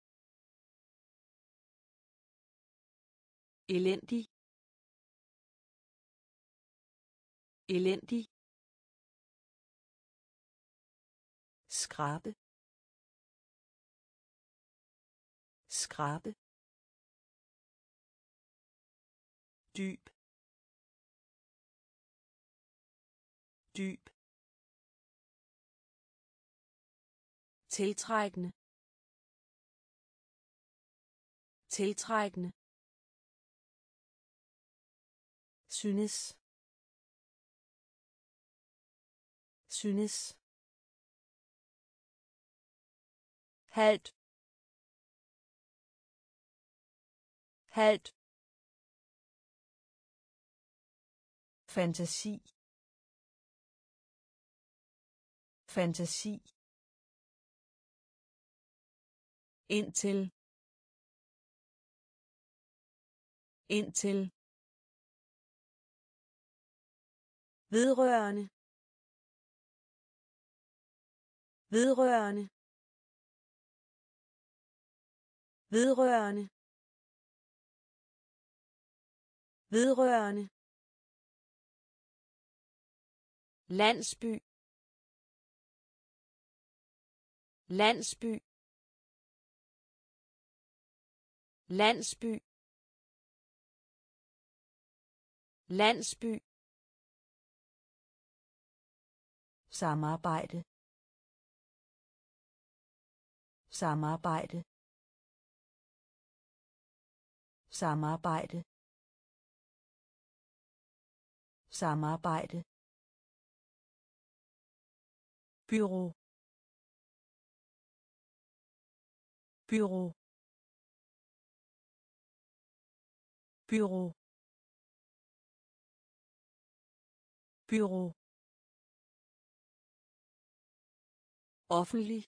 elendig, elendig, skrabe, skrabe, dyb, dyb, tiltrækkende, tiltrækkende, synes, synes, halt, halt, fantasi, fantasi, indtil, indtil, vedrørende, vedrørende, vedrørende, vedrørende, landsby, landsby, landsby, landsby, samarbejde, samarbejde, samarbejde, samarbejde, bureau, bureau, bureau, bureau, offentlig,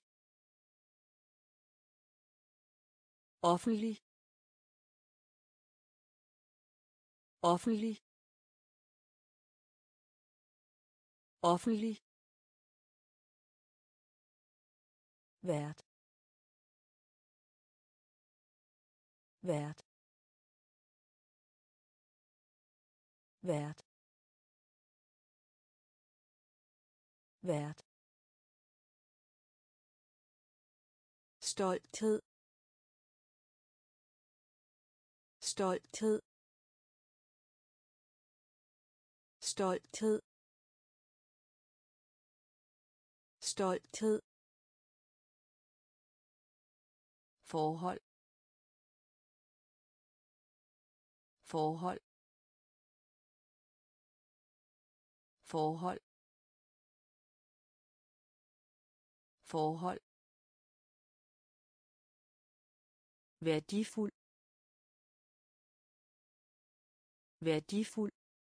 offentlig, offentlig, offentlig, vært, vært, vært, vært, stolthed, stolthed, stolthed, stolthed, forhold, forhold, forhold, forhold, værdifuld, værdifuld,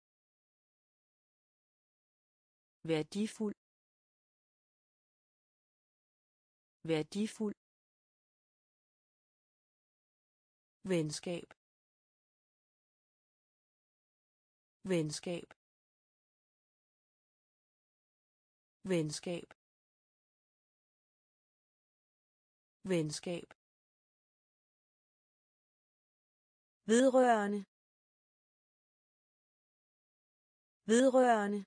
værdifuld, værdifuld, venskab, venskab, venskab, venskab, vedrørende, vedrørende,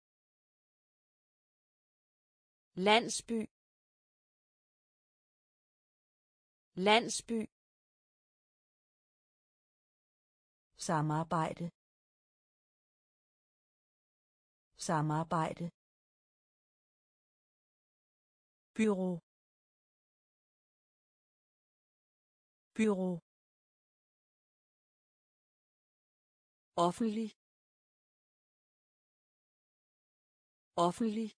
landsby, landsby, samarbejde, samarbejde, bureau, bureau, offentlig, offentlig,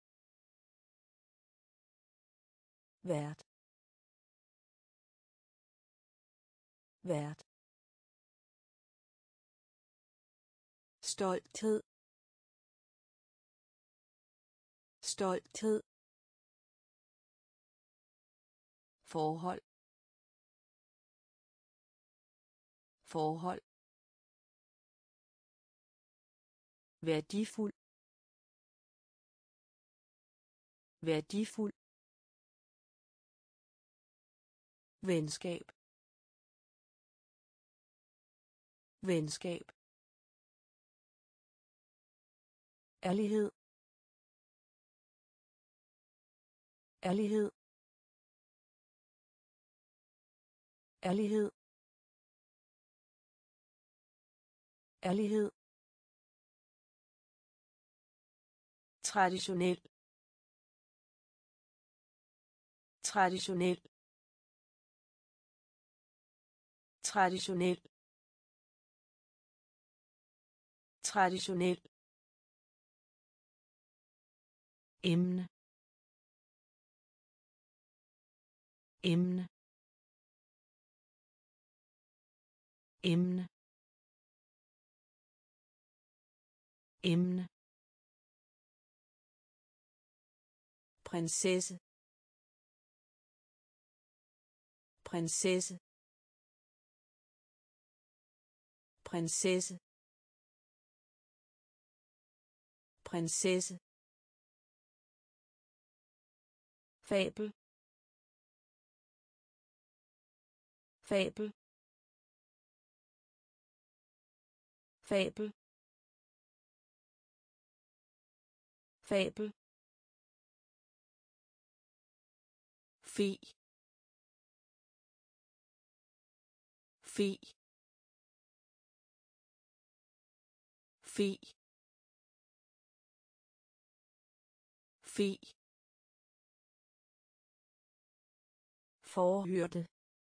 vært, vært, stolthed, stolthed, forhold, forhold, værdifuld, værdifuld, venskab, venskab, ærlighed, ærlighed, ærlighed, ærlighed, traditionel, traditionel, traditionel, traditionel, emne, emne, emne, emne, prinsesse, prinsesse, prinsesse, prinsesse, fabel, fabel, fabel, fabel, fi, fi, fi, fi, forhørte,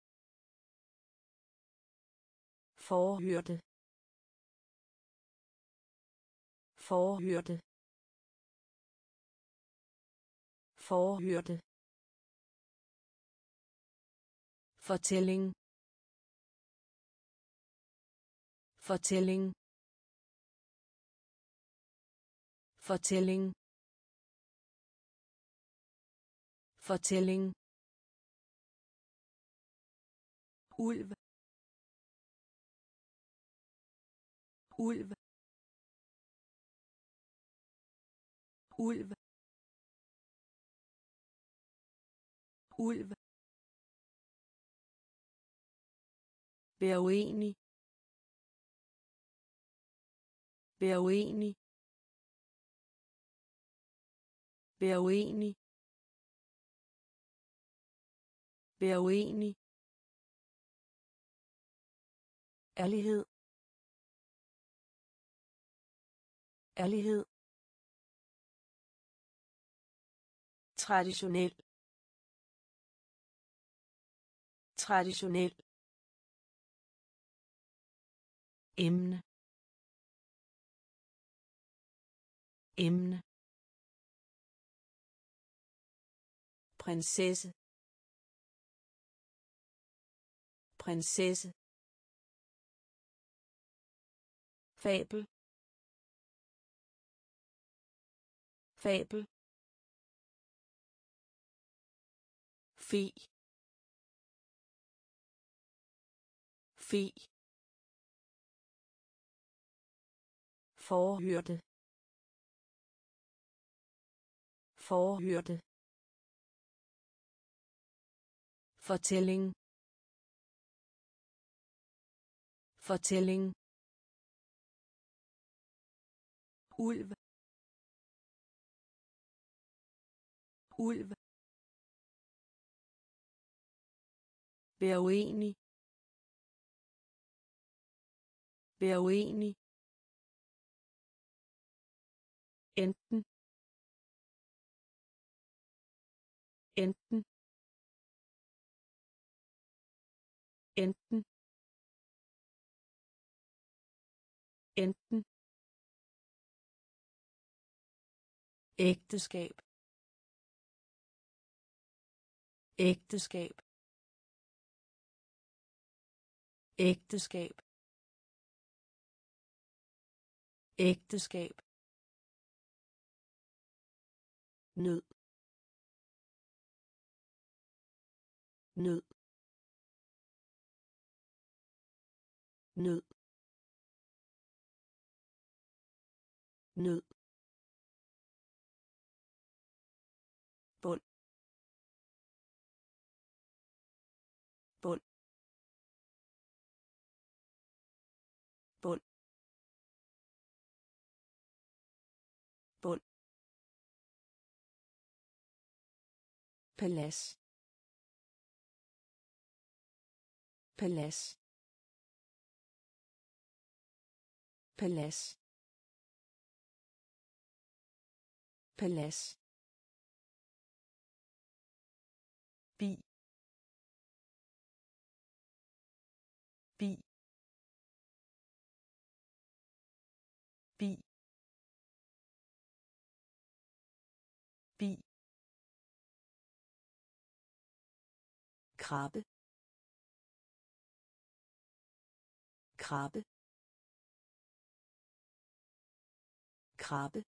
forhørte, forhørte, forhørte, fortælling, fortælling, fortælling, fortælling, ulv, ulv, ulv, ulv, vær uenig, vær uenig, vær uenig, vær uenig, ærlighed, ærlighed, traditionel, traditionel, emne, emne, prinsesse, prinsesse, fabel, fabel, fi, fi, forhørte, forhørte, fortælling, fortælling, ulv, ulv, vær uenig, vær uenig, enten, enten, enten, enten, ægteskab, ægteskab, ægteskab, ægteskab, nød, nød, nød, nød, bund, bund, bund, bund, palads, palads, palads, palads, bi, bi, bi, bi, krabbe, krabbe, krabbe,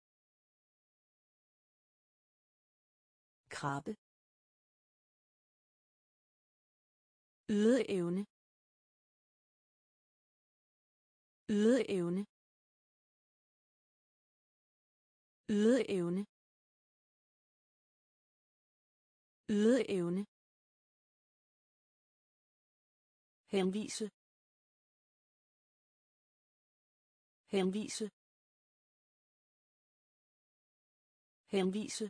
krabbe, ydeevne, ydeevne, ydeevne, ydeevne, henvise, henvise, henvise,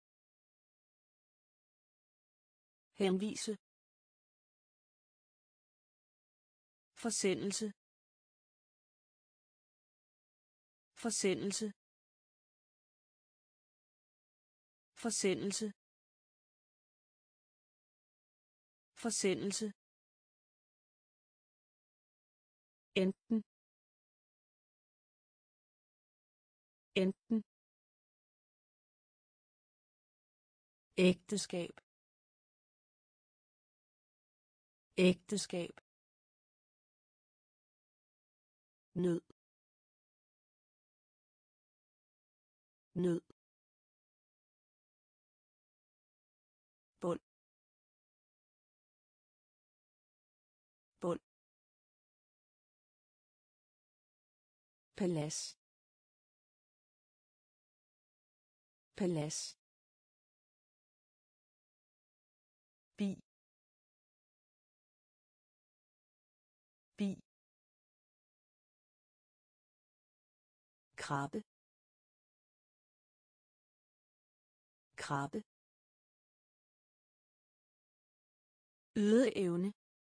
henvise, forsendelse, forsendelse, forsendelse, forsendelse, enten, enten, ægteskab, ægteskab, nød, nød, bund, bund, palads, palads, bi, bi, krabbe, krabbe, ydeevne,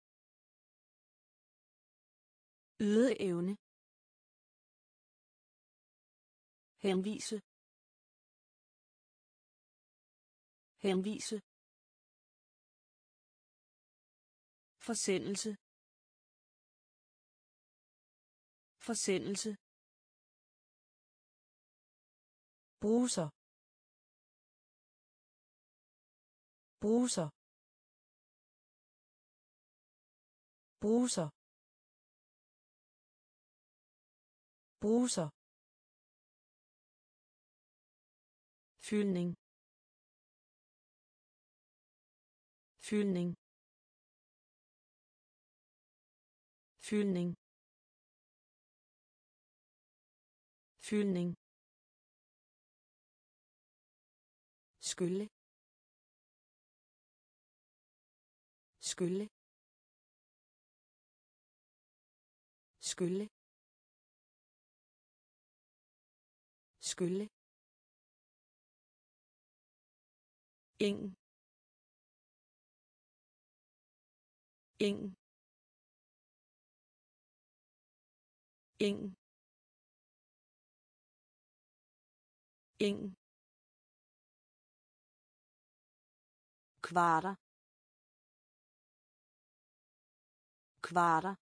ydeevne, henvise, henvise, forsendelse, forsendelse, bruser, bruser, bruser, bruser, fyldning, fyldning, fyldning, fyldning, skylle, skylle, skylle, skylle, eng, eng, eng, eng, kvarter, kvarter,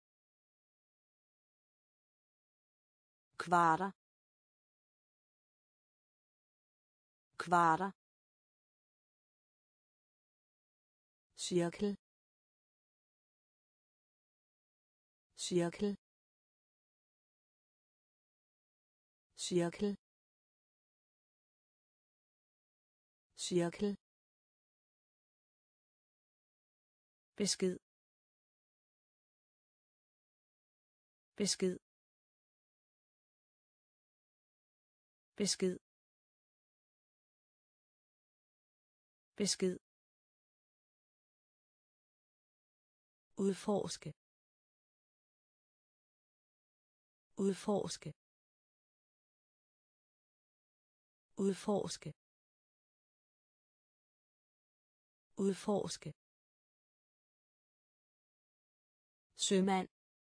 kvarter, kvarter, cirkel, cirkel, cirkel, cirkel, besked, besked, besked, besked, udforske, udforske, udforske, udforske, sømand,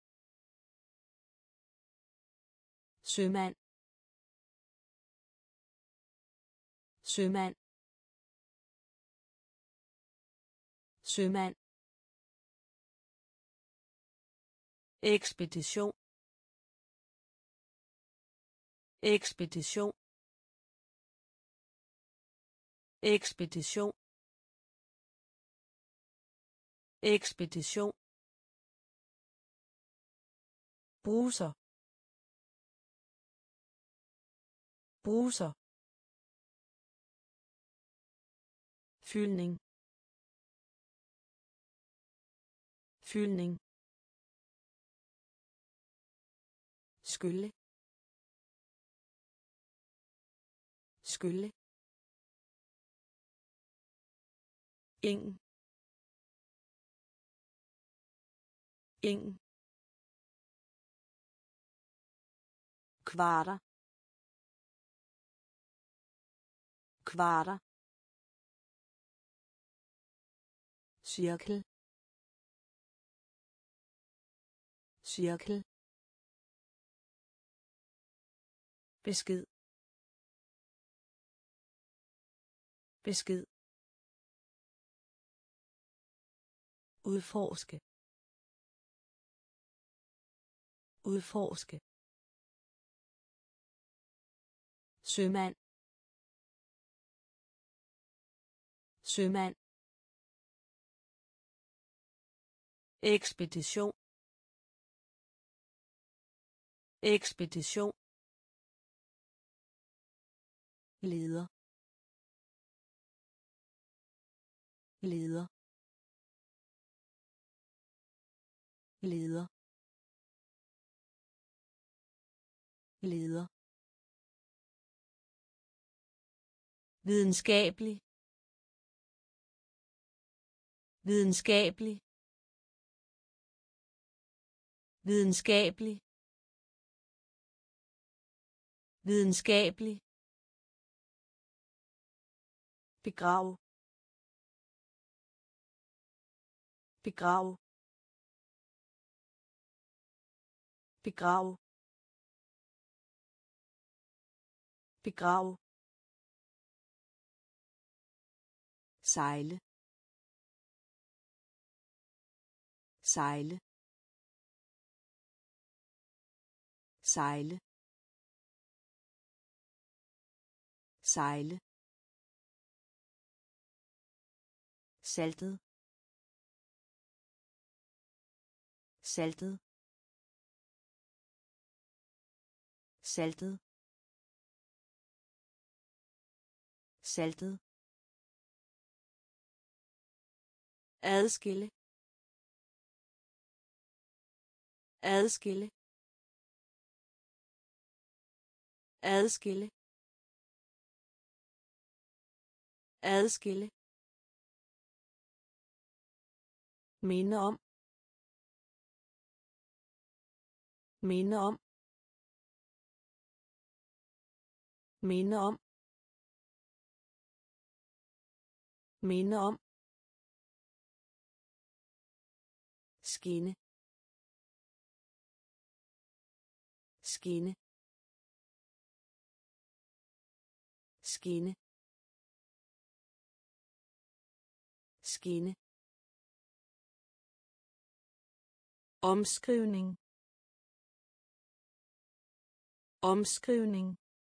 sømand, sømand, sømand, ekspedition, ekspedition, ekspedition, ekspedition, bruser, bruser, fyldning, fyldning, skylle, skylle, eng, eng, kvarter, kvarter, cirkel, cirkel, besked, besked, udforske, udforske, sømand, sømand, ekspedition, ekspedition, leder leder leder leder videnskabelig videnskabelig videnskabelig videnskabelig begrav begrav begrav begrav sejle sejle sejle sejle saltet saltet saltet saltet adskille adskille adskille adskille minde om minde om minde om minde om skinne skinne skinne skinne omskrivning omskrivning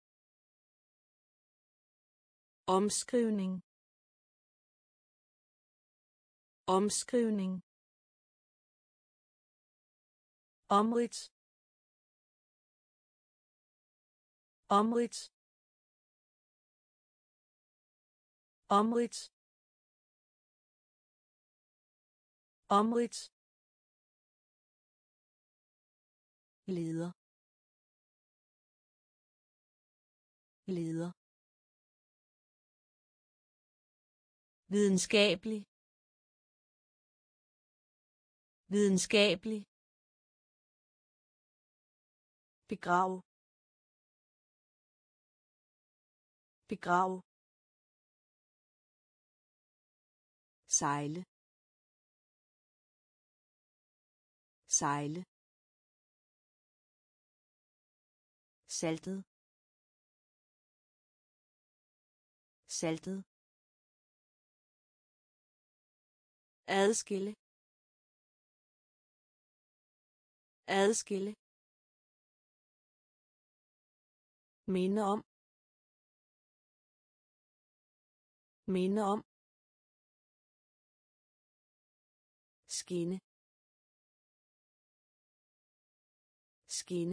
omskrivning omskrivning omridt omridt omridt omridt leder leder videnskabelig videnskabelig begrav begrav sejle sejle saltet saltet adskille adskille minde om minde om skinne skinne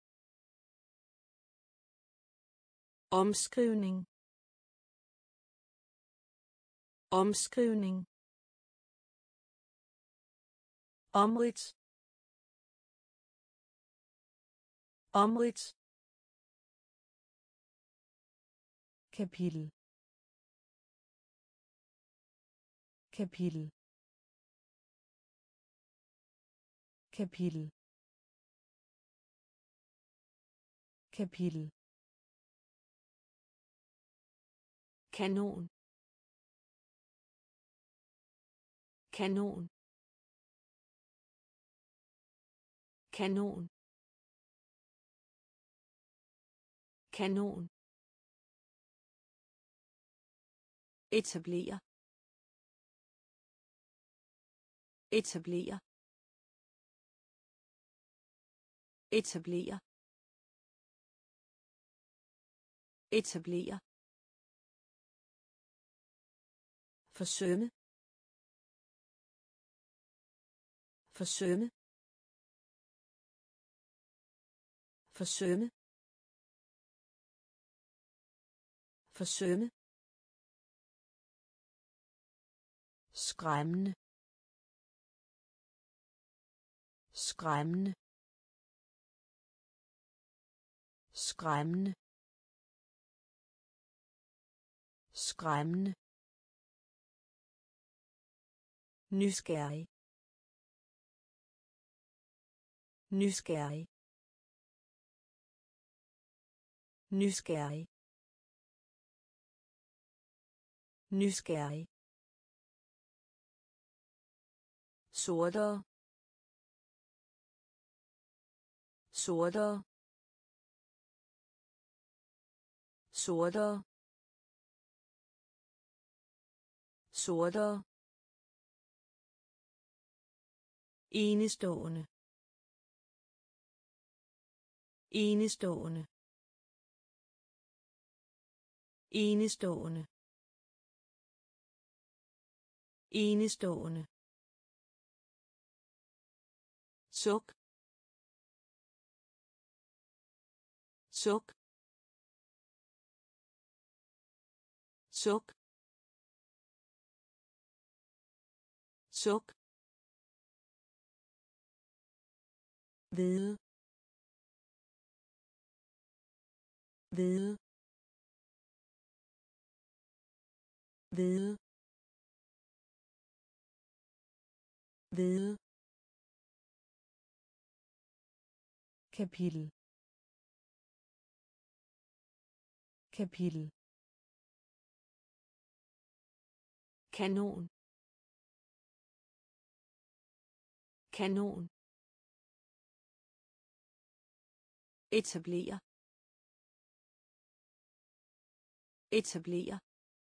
omskrivning omskrivning omridt omridt kapitel kapitel kapitel kapitel kanon kanon kanon kanon etablere etablere etablere etablere forsømme forsømme forsømme forsømme, skræmmende, skræmmende, skræmmende, skræmmende, nysgerrig, nysgerrig, nysgerrig, nysgerrig, sortere, sortere, sortere, sortere, enestående, enestående, enestående, enestående, suk, suk, suk, suk, hvide, hvide, hvide, hvide, kapitel, kapitel, kanon, kanon, etablere, etablere,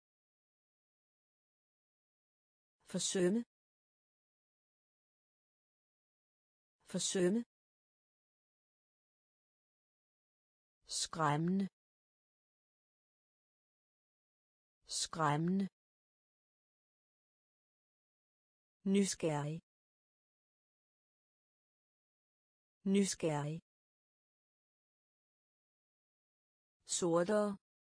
forsømme, forsømme, skræmmende, skræmmende, nysgerrig, nysgerrig, sortere,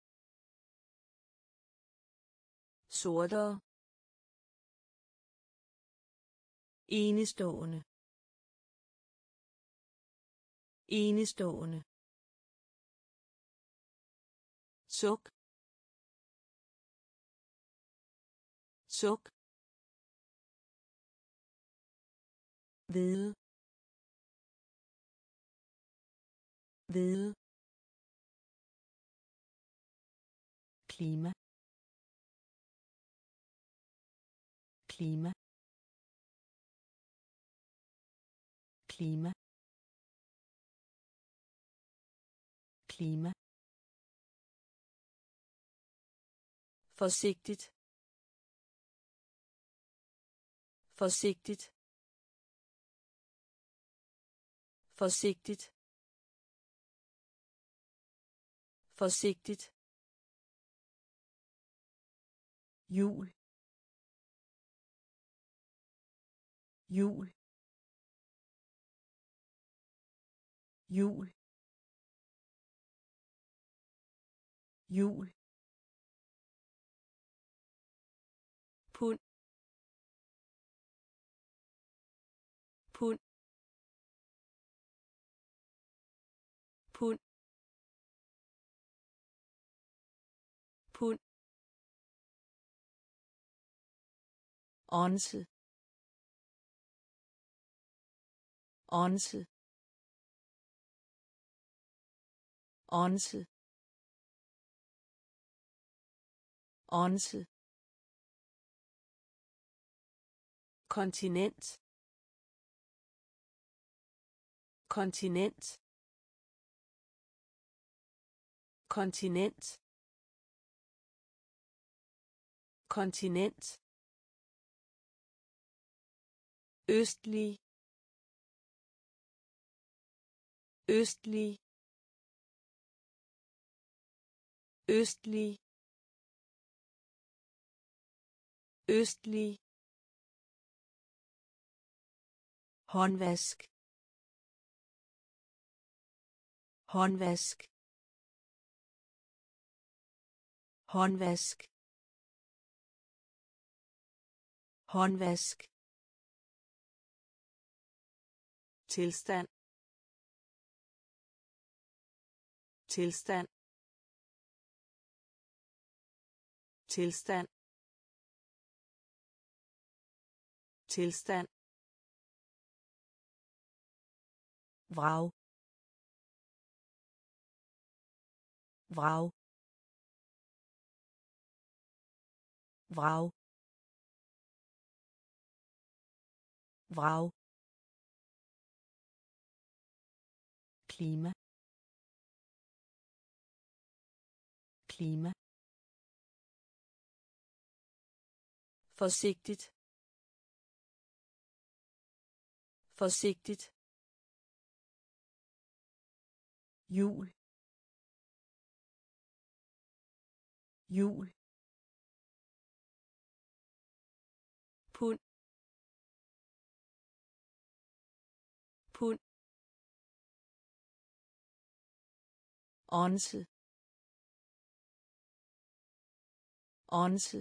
sortere, enestående, enestående, suk, suk, hvide, hvide, klima, klima, klima, klima, forsigtigt, forsigtigt, forsigtigt, forsigtigt, jul, jul, jul, jul, pund, pund, pund, pund, onse, onse, onse, onse, kontinent, kontinent, kontinent, kontinent, østlig, østlig, østlig, østlig, håndvask, håndvask, håndvask, håndvask, tilstand, tilstand, tilstand, tilstand, vrag, vrag, vrag, vrag, klima, klima, forsigtigt, forsigtigt, jul, jul, pund, pund, onse, onse,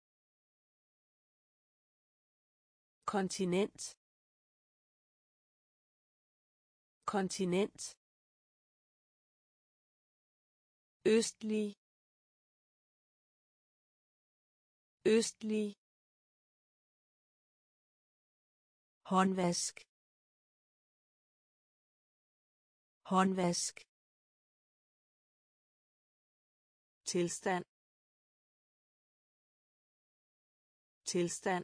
kontinent, kontinent, østlig, østlig, håndvask, håndvask, tilstand, tilstand,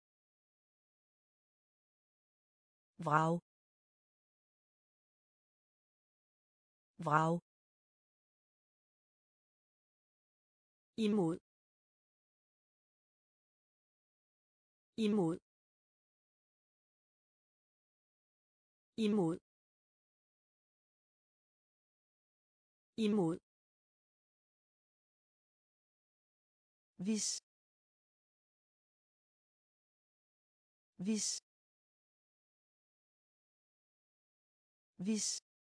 vrag, vrag, imod, imod, imod, imod, vis, vis, vis,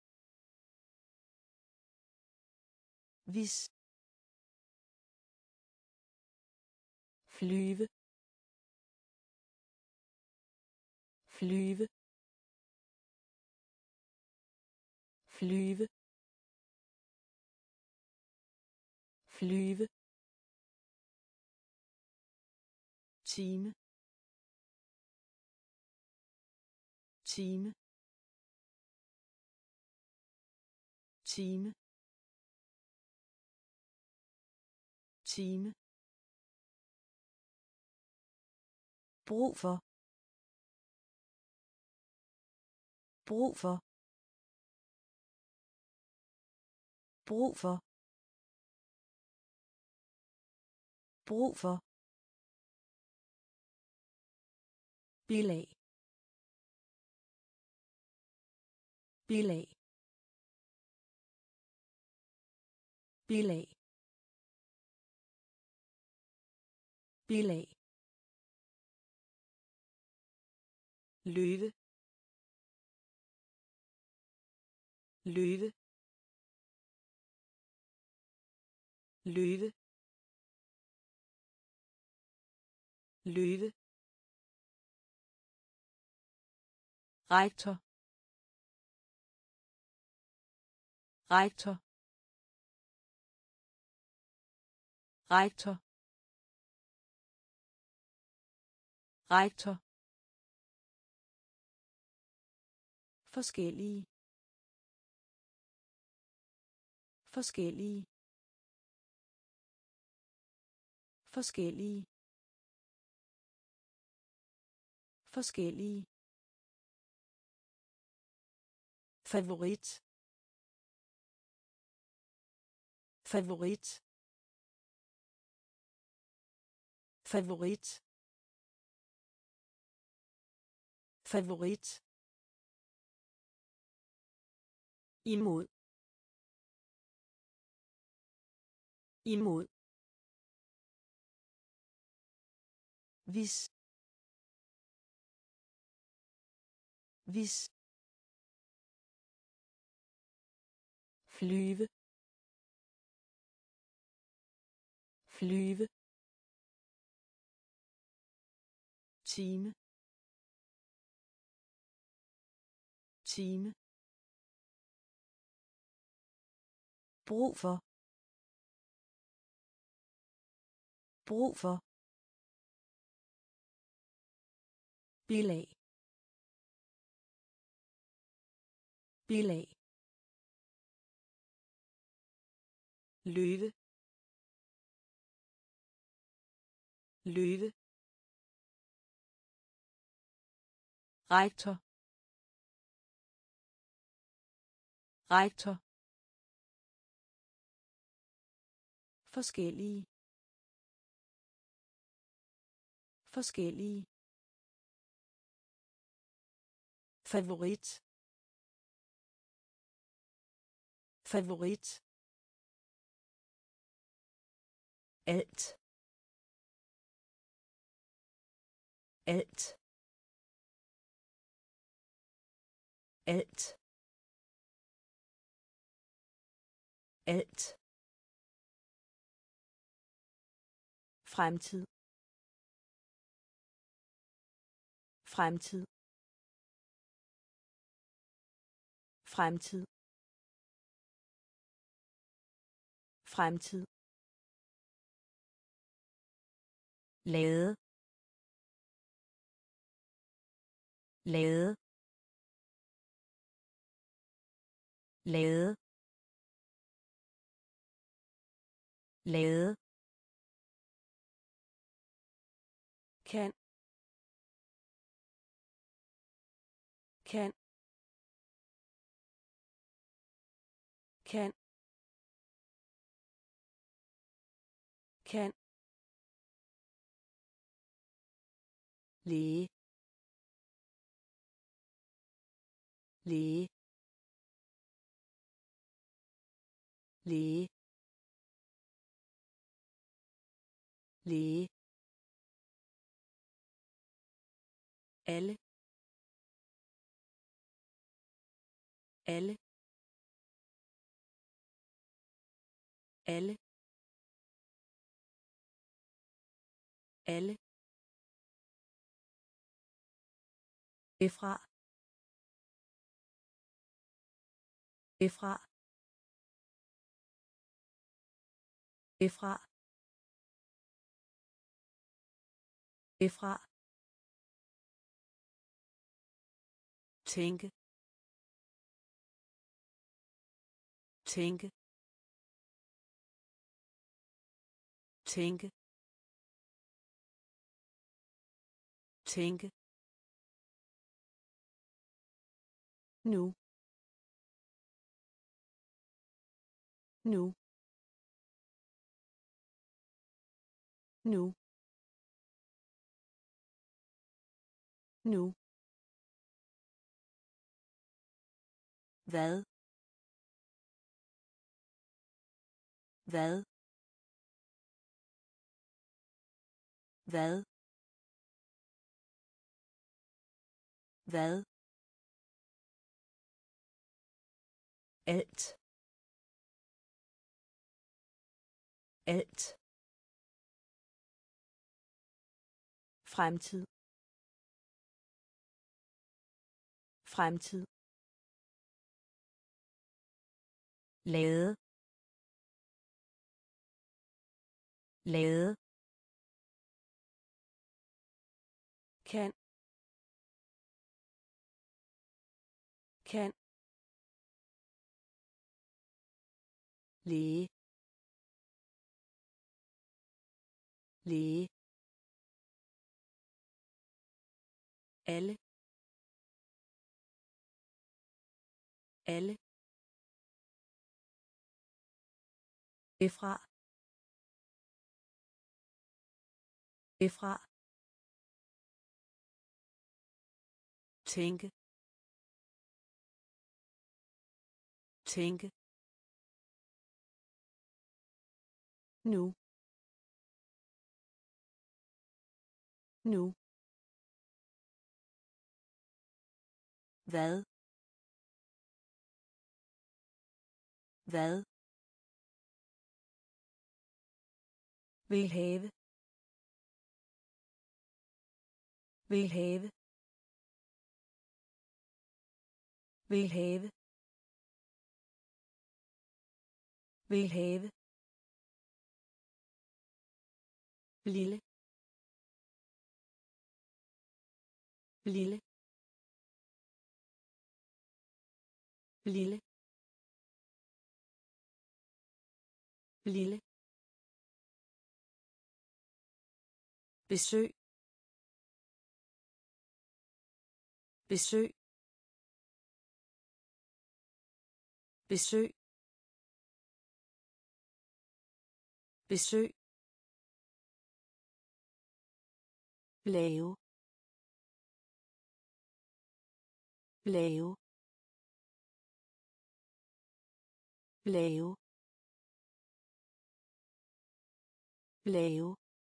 vis, flyve, flyve, flyve, flyve, time, time, time, time, brug for, brug for, brug for, brug for, bilag, bilag, bilag, bilag, løve, løve, løve, løve, rektor, rektor, rektor, rektor, forskellige, forskellige, forskellige, forskellige, favorit, favorit, favorit, favorit, imod, imod, vis, vis, flyve, flyve, time, time, brug for, brug for, bilag, bilag, løve, løve, rektor, rektor, forskellige, forskellige, favorit, favorit, alt, alt, alt, alt, fremtid, fremtid, fremtid, fremtid, lade, lade, lade, lade, kan, kan, kan, kan, læge, læge, læge, læge, alle, alle, alle, alle, efra, efra, efra, efra, tænke, tænke, tænke, tænke, nu, nu, nu, nu, hvad, hvad, hvad, hvad, alt, alt, fremtid, fremtid, lade, lade, kan, kan, læge, læge, alle, alle, efra, efra, tænke, tænke, nu, nu, hvad, hvad, vil have, vil have, vil have, vil have, lille, lille, lille, lille, besøg, besøg, besøg, besøg, lave, lave, lave, lave,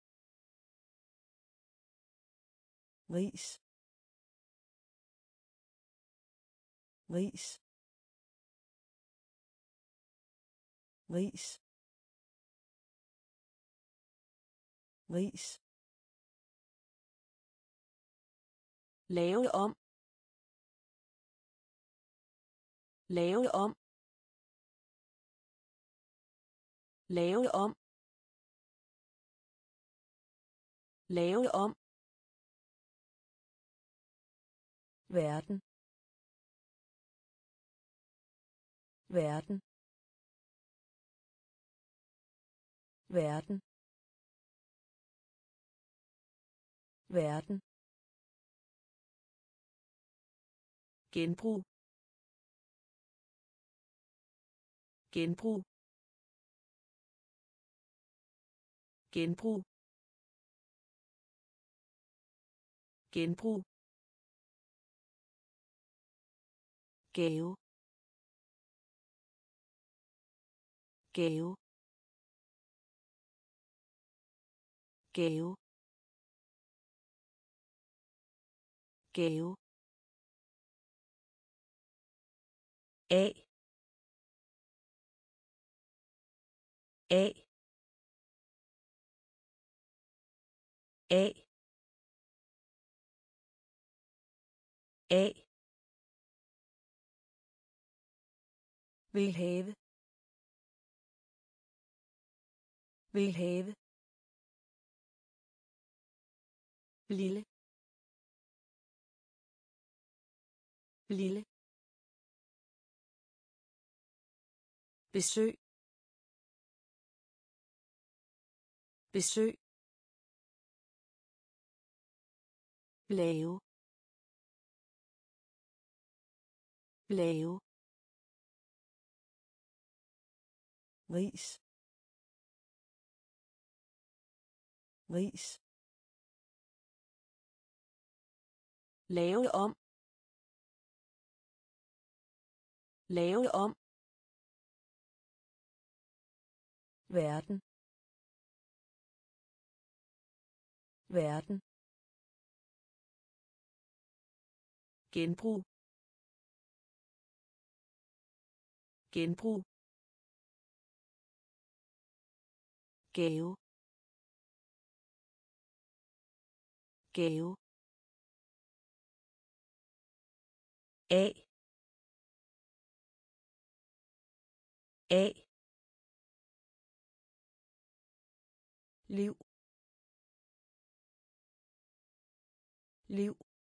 ris, ris, ris, ris, lave om, lave om, lave om, lave om, verden, verden, verden, verden, genbrug, genbrug, genbrug, genbrug, gave, gave, gave, gave, A, A, A, A, vil have, vil have, lille, lille, besøg, besøg, lave, lave, ris, ris, lave om, lave om, verden, verden, genbrug, genbrug, gave, gave, A, A, liv, liv,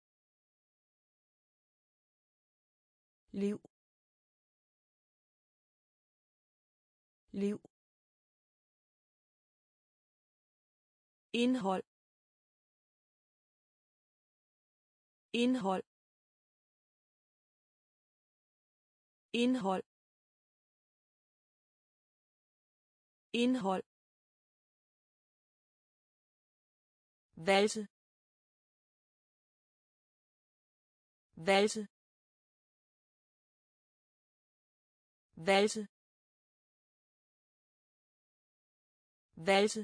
liv, liv, indhold, indhold, indhold, indhold, valse, valse, valse, valse,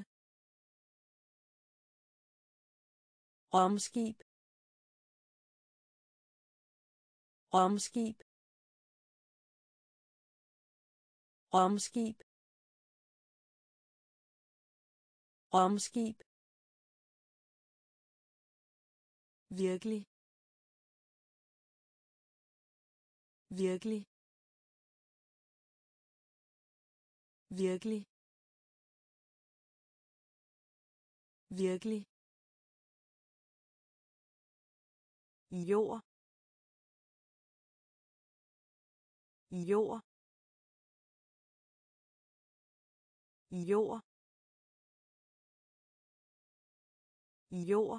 romskib, romskib, romskib, Rumskib. Virkelig. Virkelig. Virkelig. Virkelig. Jord. Jord. Jord. Jord.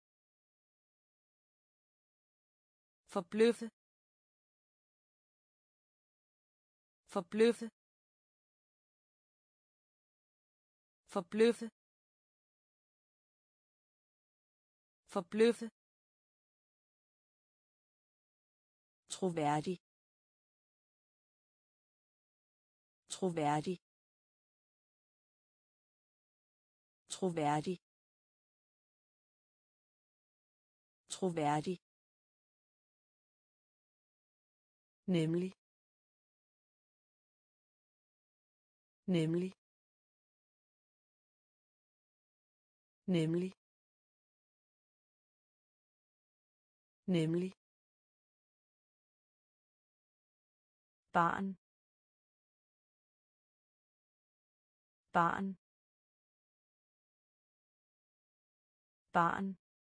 Forbløffe. Forbløffe. Forbløffe. Forbløffe. Troværdig. Troværdig. Troværdig. Troværdig. Nemlig. Nemlig. Nemlig. Nemlig. Barn. Barn. Barn.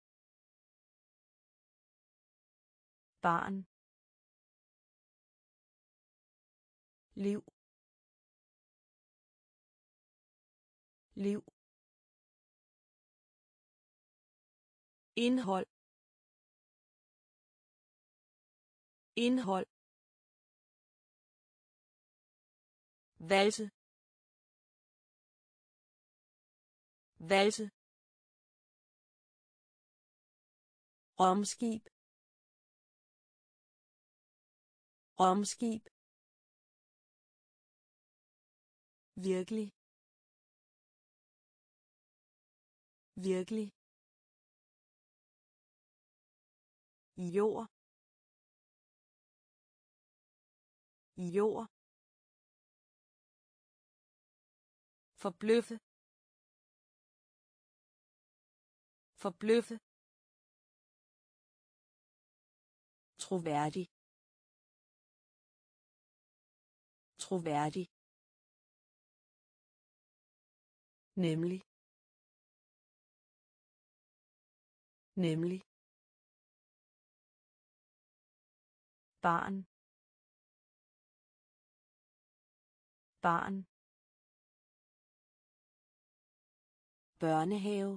Barn. Liv. Liv. Indhold. Indhold. Valse. Valse. Rumskib. Rumskib. Virkelig. Virkelig. Jord. Jord. Forbløffe. Forbløffe. Troværdig. Troværdig. Nemlig. Nemlig. Barn. Barn. Børnehave.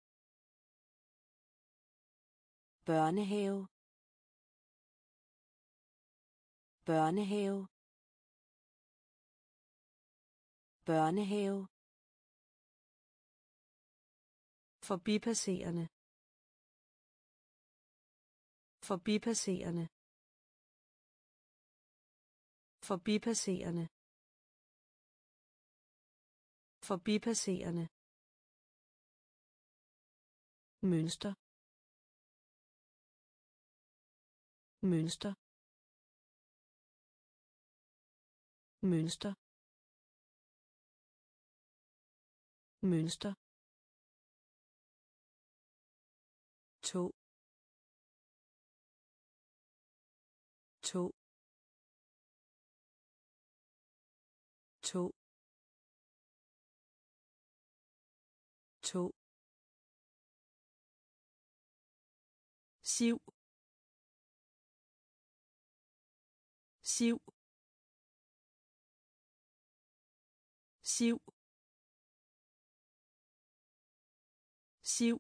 Børnehave. Børnehave. Børnehave. Forbipasserende. Forbipasserende. Forbipasserende. Forbipasserende. Mønster. Mønster. Mønster. Mønster. To. To. To. To. Siv. Siv. Siv. Siv.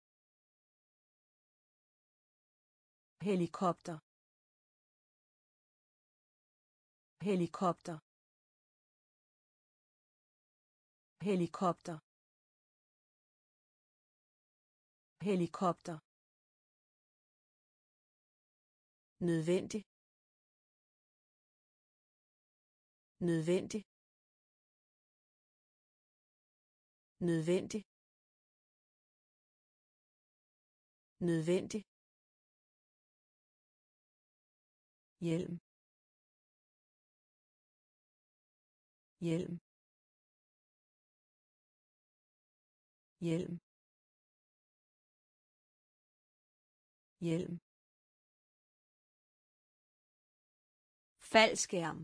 Helikopter. Helikopter. Helikopter. Helikopter. Nødvendig. Nødvendig. Nødvendig. Nødvendig. Hjelm. Hjelm. hjelm, hjelm, faldskærm,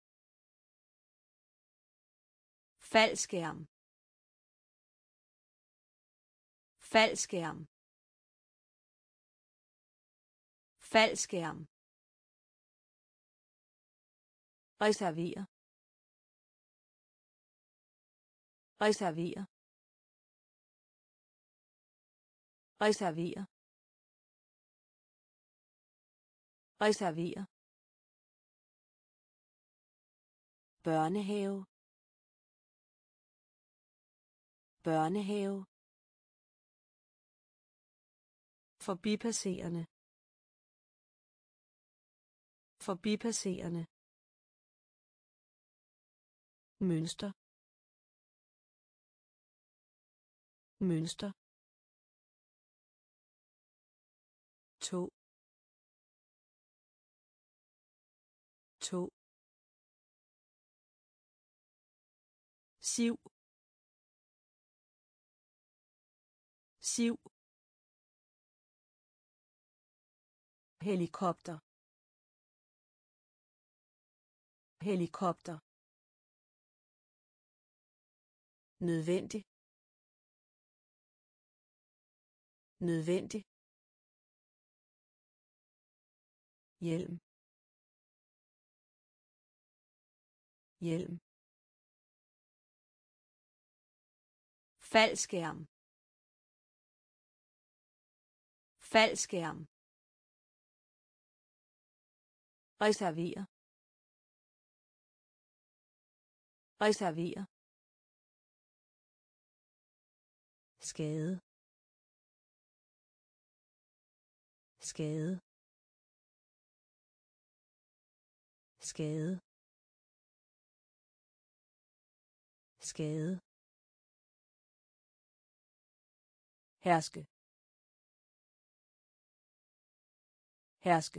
faldskærm, faldskærm, faldskærm, reservere, reservere, reservere, reservere, børnehave, børnehave, forbipasserende, forbipasserende, mønster, mønster, to, to, siv, siv, helikopter, helikopter, nødvendig, nødvendig, hjelm, hjelm, faldskærm, faldskærm, reservere, reservere, skade, skade, skade, skade, herske, herske,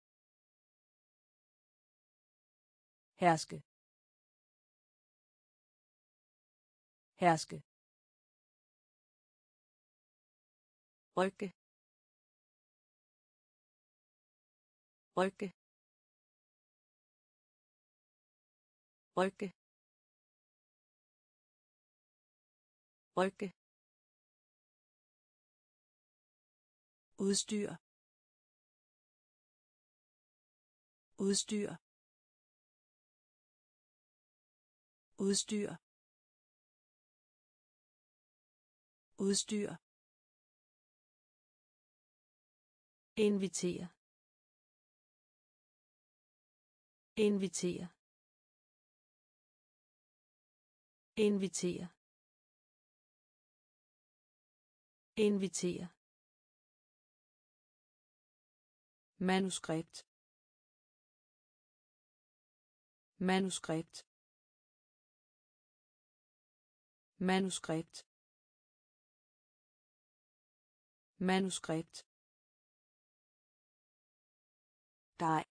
herske, herske, rykke, rykke, rykke, rykke, udstyr, udstyr, udstyr, udstyr, invitere, invitere, invitere, invitere, manuskript, manuskript, manuskript, manuskript, dej,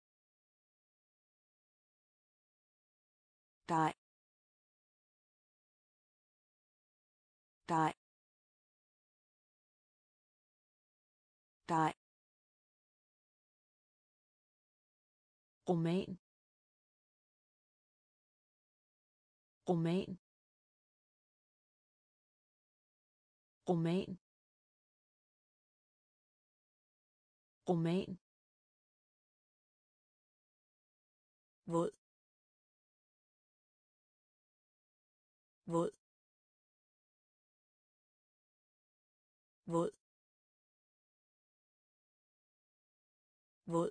dej, dej, dej, roman, roman, roman, roman, våd, våd, våd, våd,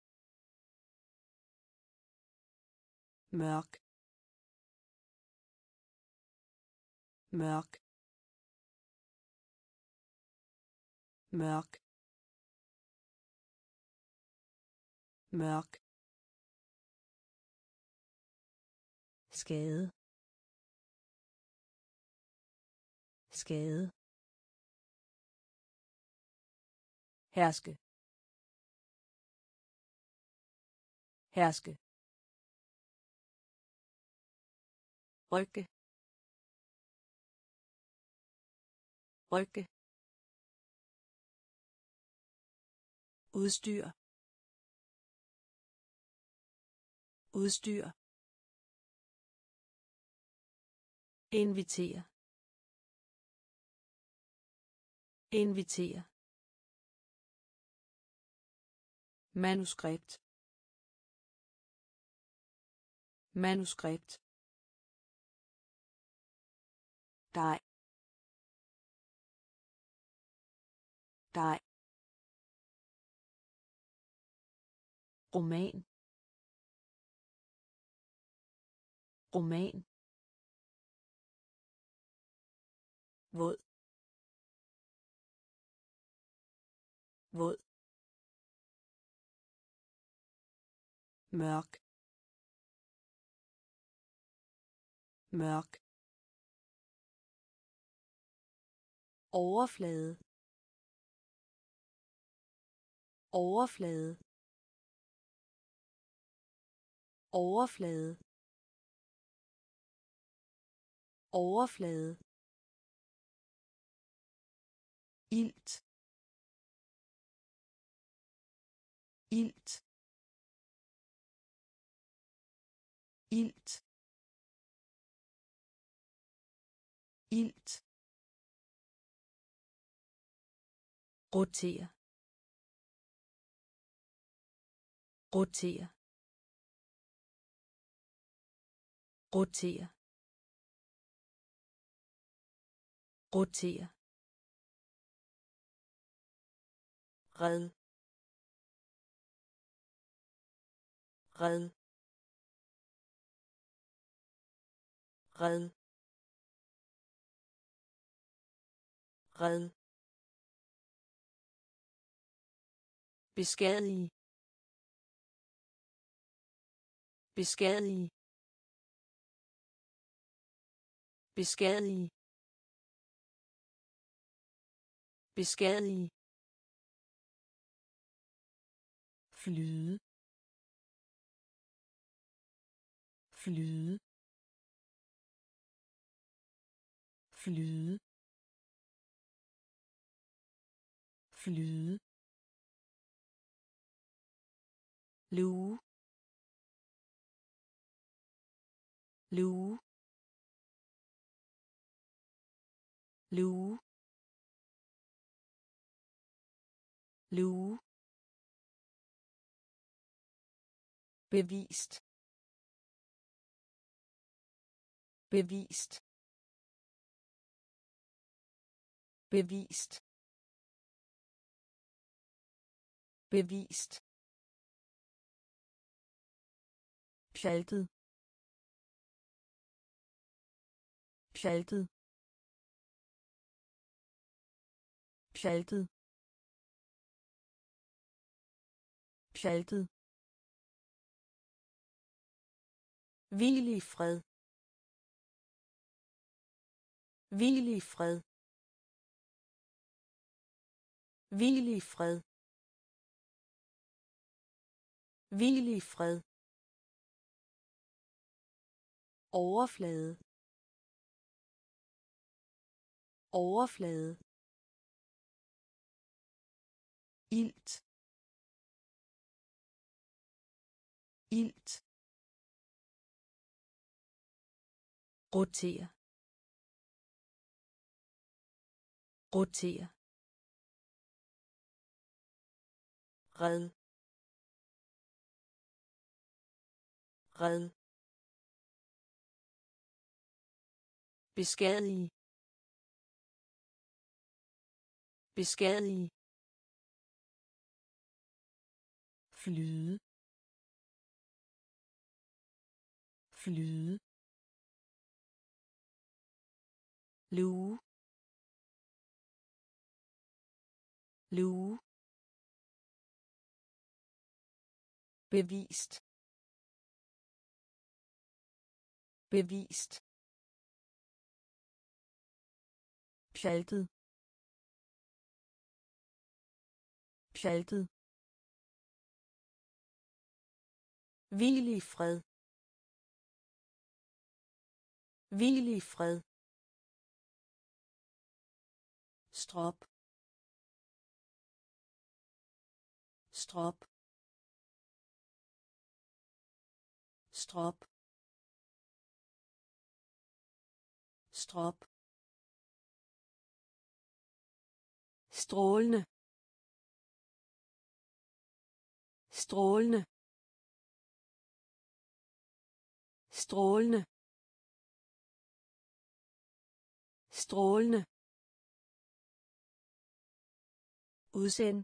mørk, mørk, mørk, mørk, skade, skade, herske, herske, rykke, rykke, udstyr, udstyr, invitere, invitere, manuskript, manuskript, dej, dej, roman, roman, våd, våd, mørk, mørk, overflade, overflade, overflade, overflade, ilt, ilt, ilt, ilt, rotere, rotere, rotere, rotere, red, red, red, red, beskadige, beskadige, beskadige, beskadige, flyde, flyde, flyde, flyde, luge, luge, luge, luge, bevist, bevist, bevist, bevist, pjaltet, pjaltet, pjaltet, pjaltet, hvil i fred, hvil i fred, hvil i fred, hvil i fred, overflade, overflade, ilt, ilt, rotere, rotere, red, red, beskadige, beskadige, flyde, flyde, luge, luge, bevist, bevist, pjaltet, pjaltet, hvil i fred, hvil i fred, strop strop strop strop strålende strålende strålende strålende udsend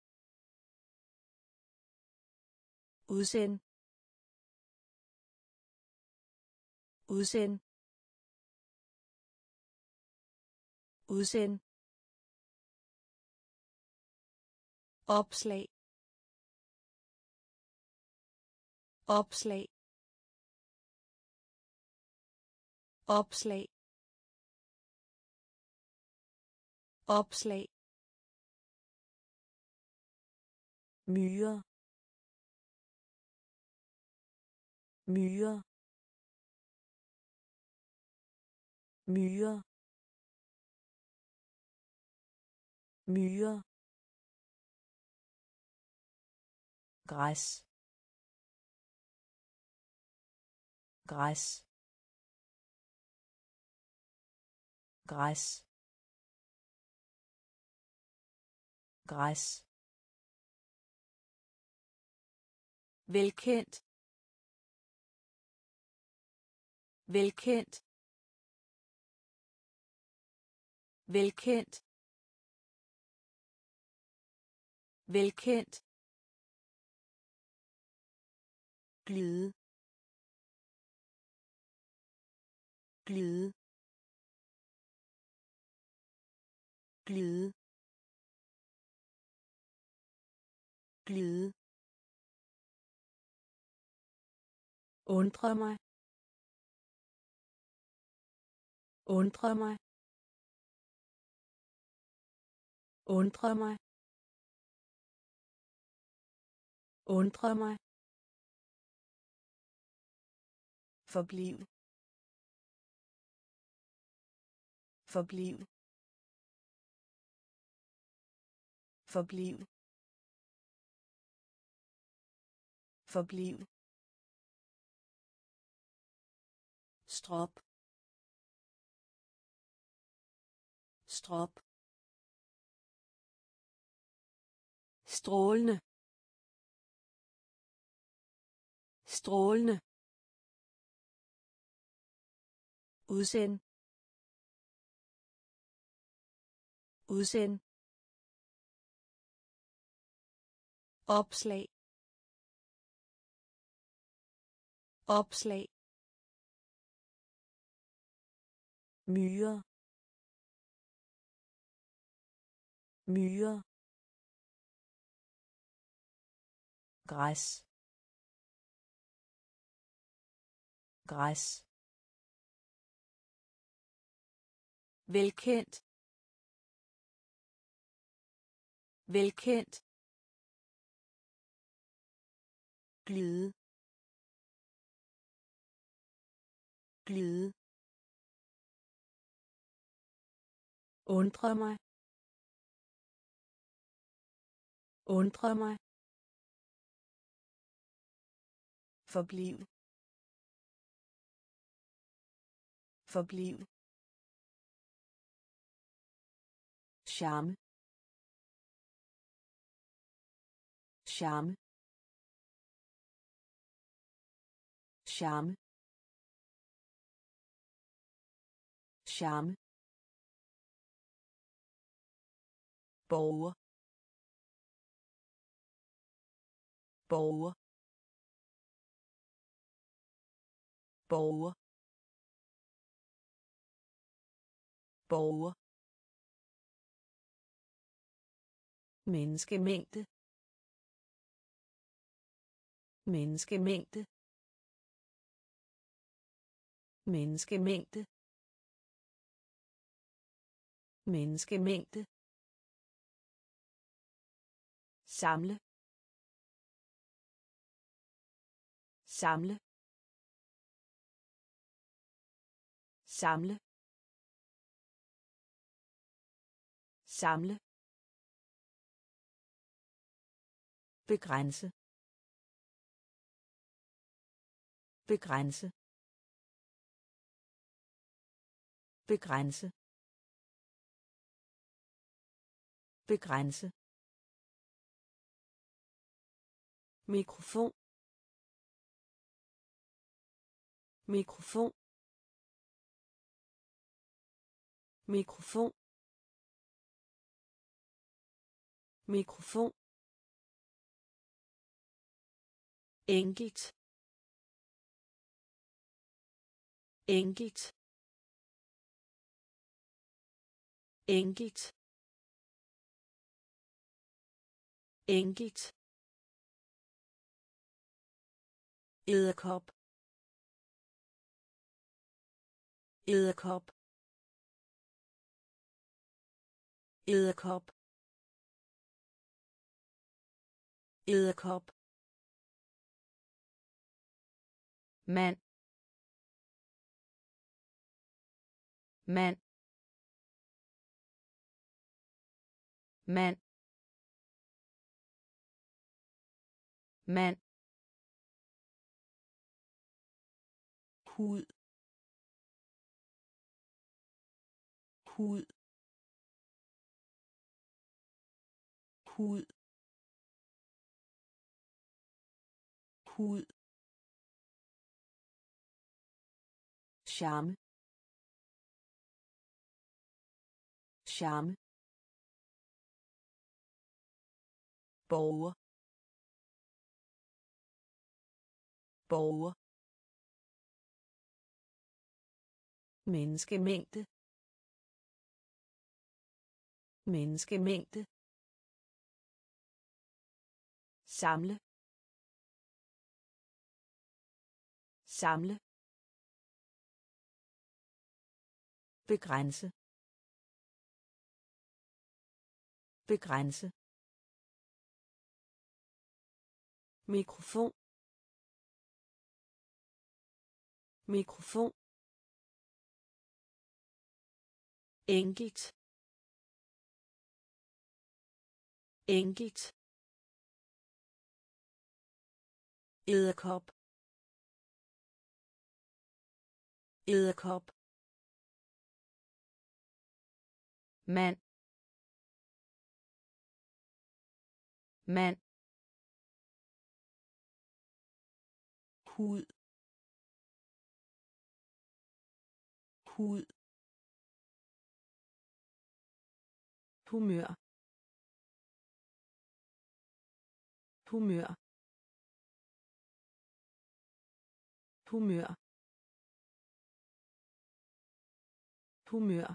udsend udsend udsend opslag opslag opslag opslag myre myre myre myre græs græs græs græs velkendt velkendt velkendt velkendt glide glide glide glide undre mig undre mig undre mig undre mig forbliv forbliv forbliv forbliv strop strop strålende strålende udsend udsend opslag opslag myre myre græs græs velkendt velkendt glide glide undre mig undre mig forbliv forbliv charme charme charme charme borger borger borger borger menneskemængde menneskemængde menneskemængde menneskemængde samle samle samle samle, begrænse, begrænse, begrænse, begrænse, mikrofon, mikrofon, mikrofon, mikrofon, enkelt, enkelt, enkelt, enkelt, edderkop, edderkop, edderkop, edderkop, mand, mand, mand, mand, hud, hud, hud, hud, charme, charme, borger, borger, menneskemængde, menneskemængde, samle, samle, begrænse, begrænse, mikrofon, mikrofon, enkelt, enkelt, edderkop, edderkop, mand, mand, hud, hud, humør, humør, humør, humør,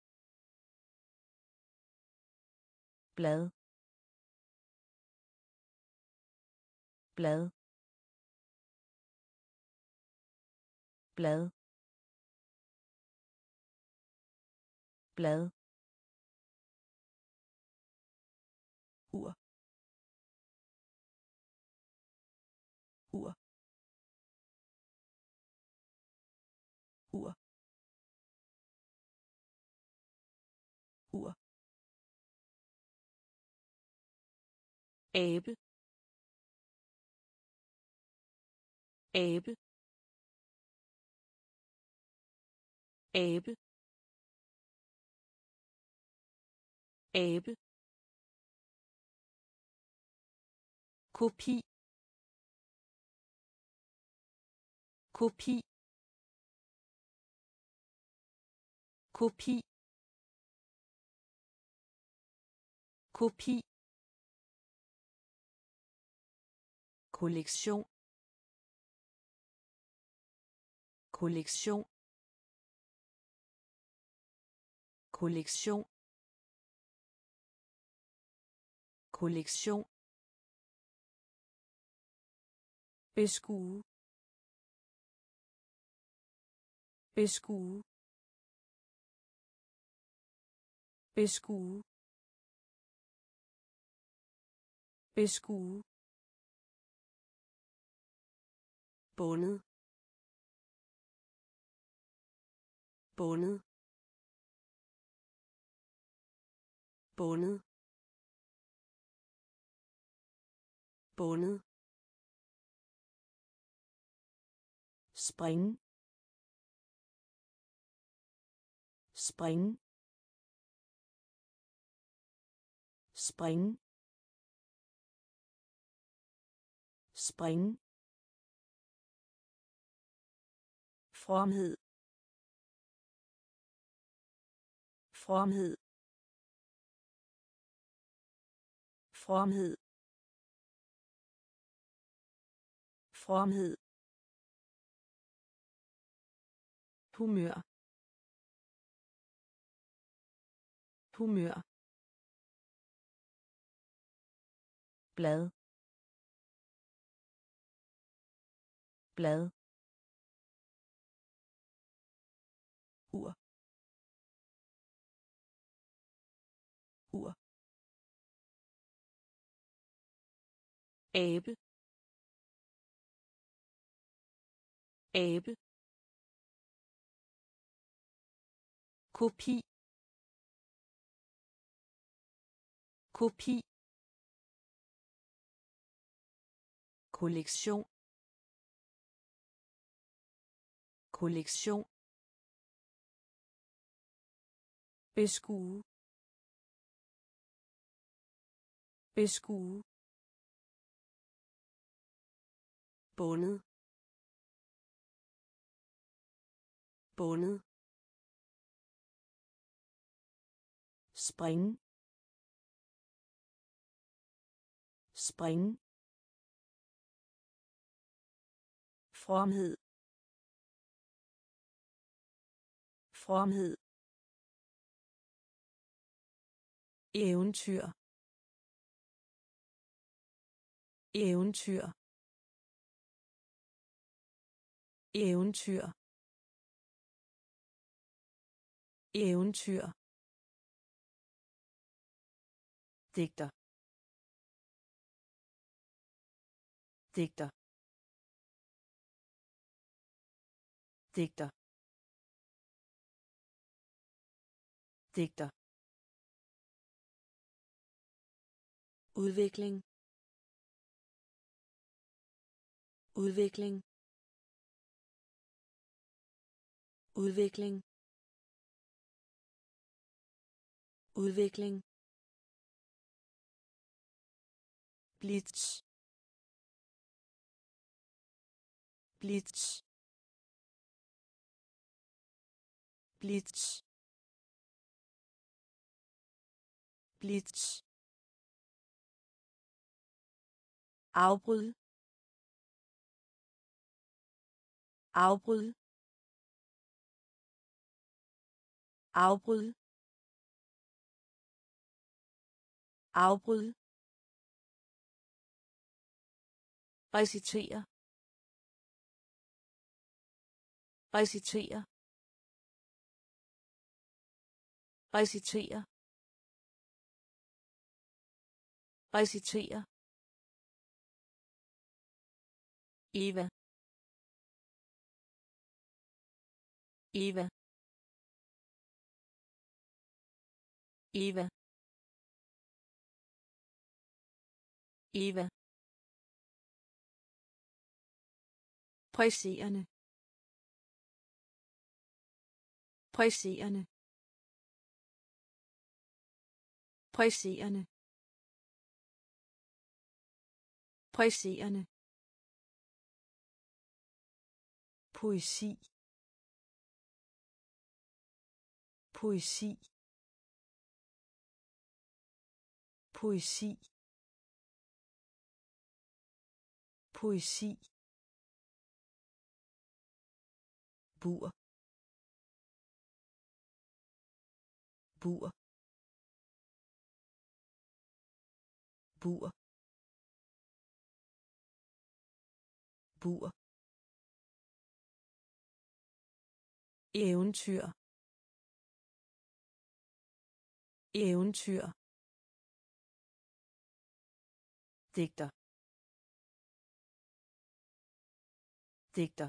blad, blad, blad, blad, ur, ur, ur, ur, abe, abe, abe, abe, kopi, kopi, kopi, kopi, kollektion, kollektion, kollektion, kollektion, beskue, beskue, beskue, beskue, bundet, bundet, bundet, bundet, springe, springe, springe, springe, fromhed, fromhed, fromhed, fromhed, humør, humør, blad, blad, ur, ur, abe, abe, kopi, kopi, kollektion, kollektion, beskue, beskue, bundet, bundet, springe, springe, fromhed, fromhed, eventyr, eventyr, eventyr, eventyr, digter, digter, digter, digter, udvikling, udvikling, udvikling, udvikling, blitz, blitz, blitz, blitz, afbryd, afbryd, afbryd, afbryd, recitere, recitere, recitere, recitere, Eva, Eva, Eva, Eva, presserende, presserende, presserende, presserende, poesi, poesi, poesi, poesi, bur, bur, bur, bur, eventyr, eventyr, digter, digter,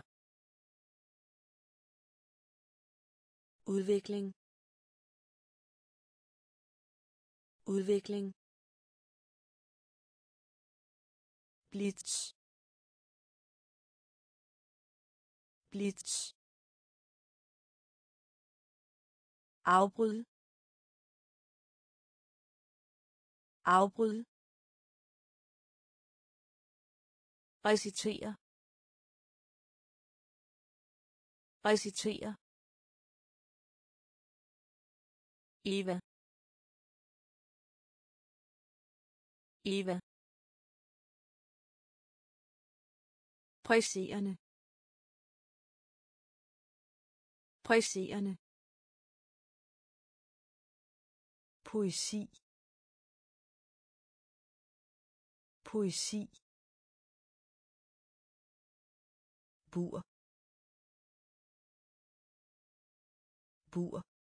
udvikling, udvikling, blitz, blitz, afbryd, afbryd, recitere, recitere, Eva, Eva, presserende, presserende, poesi, poesi, bur, bur,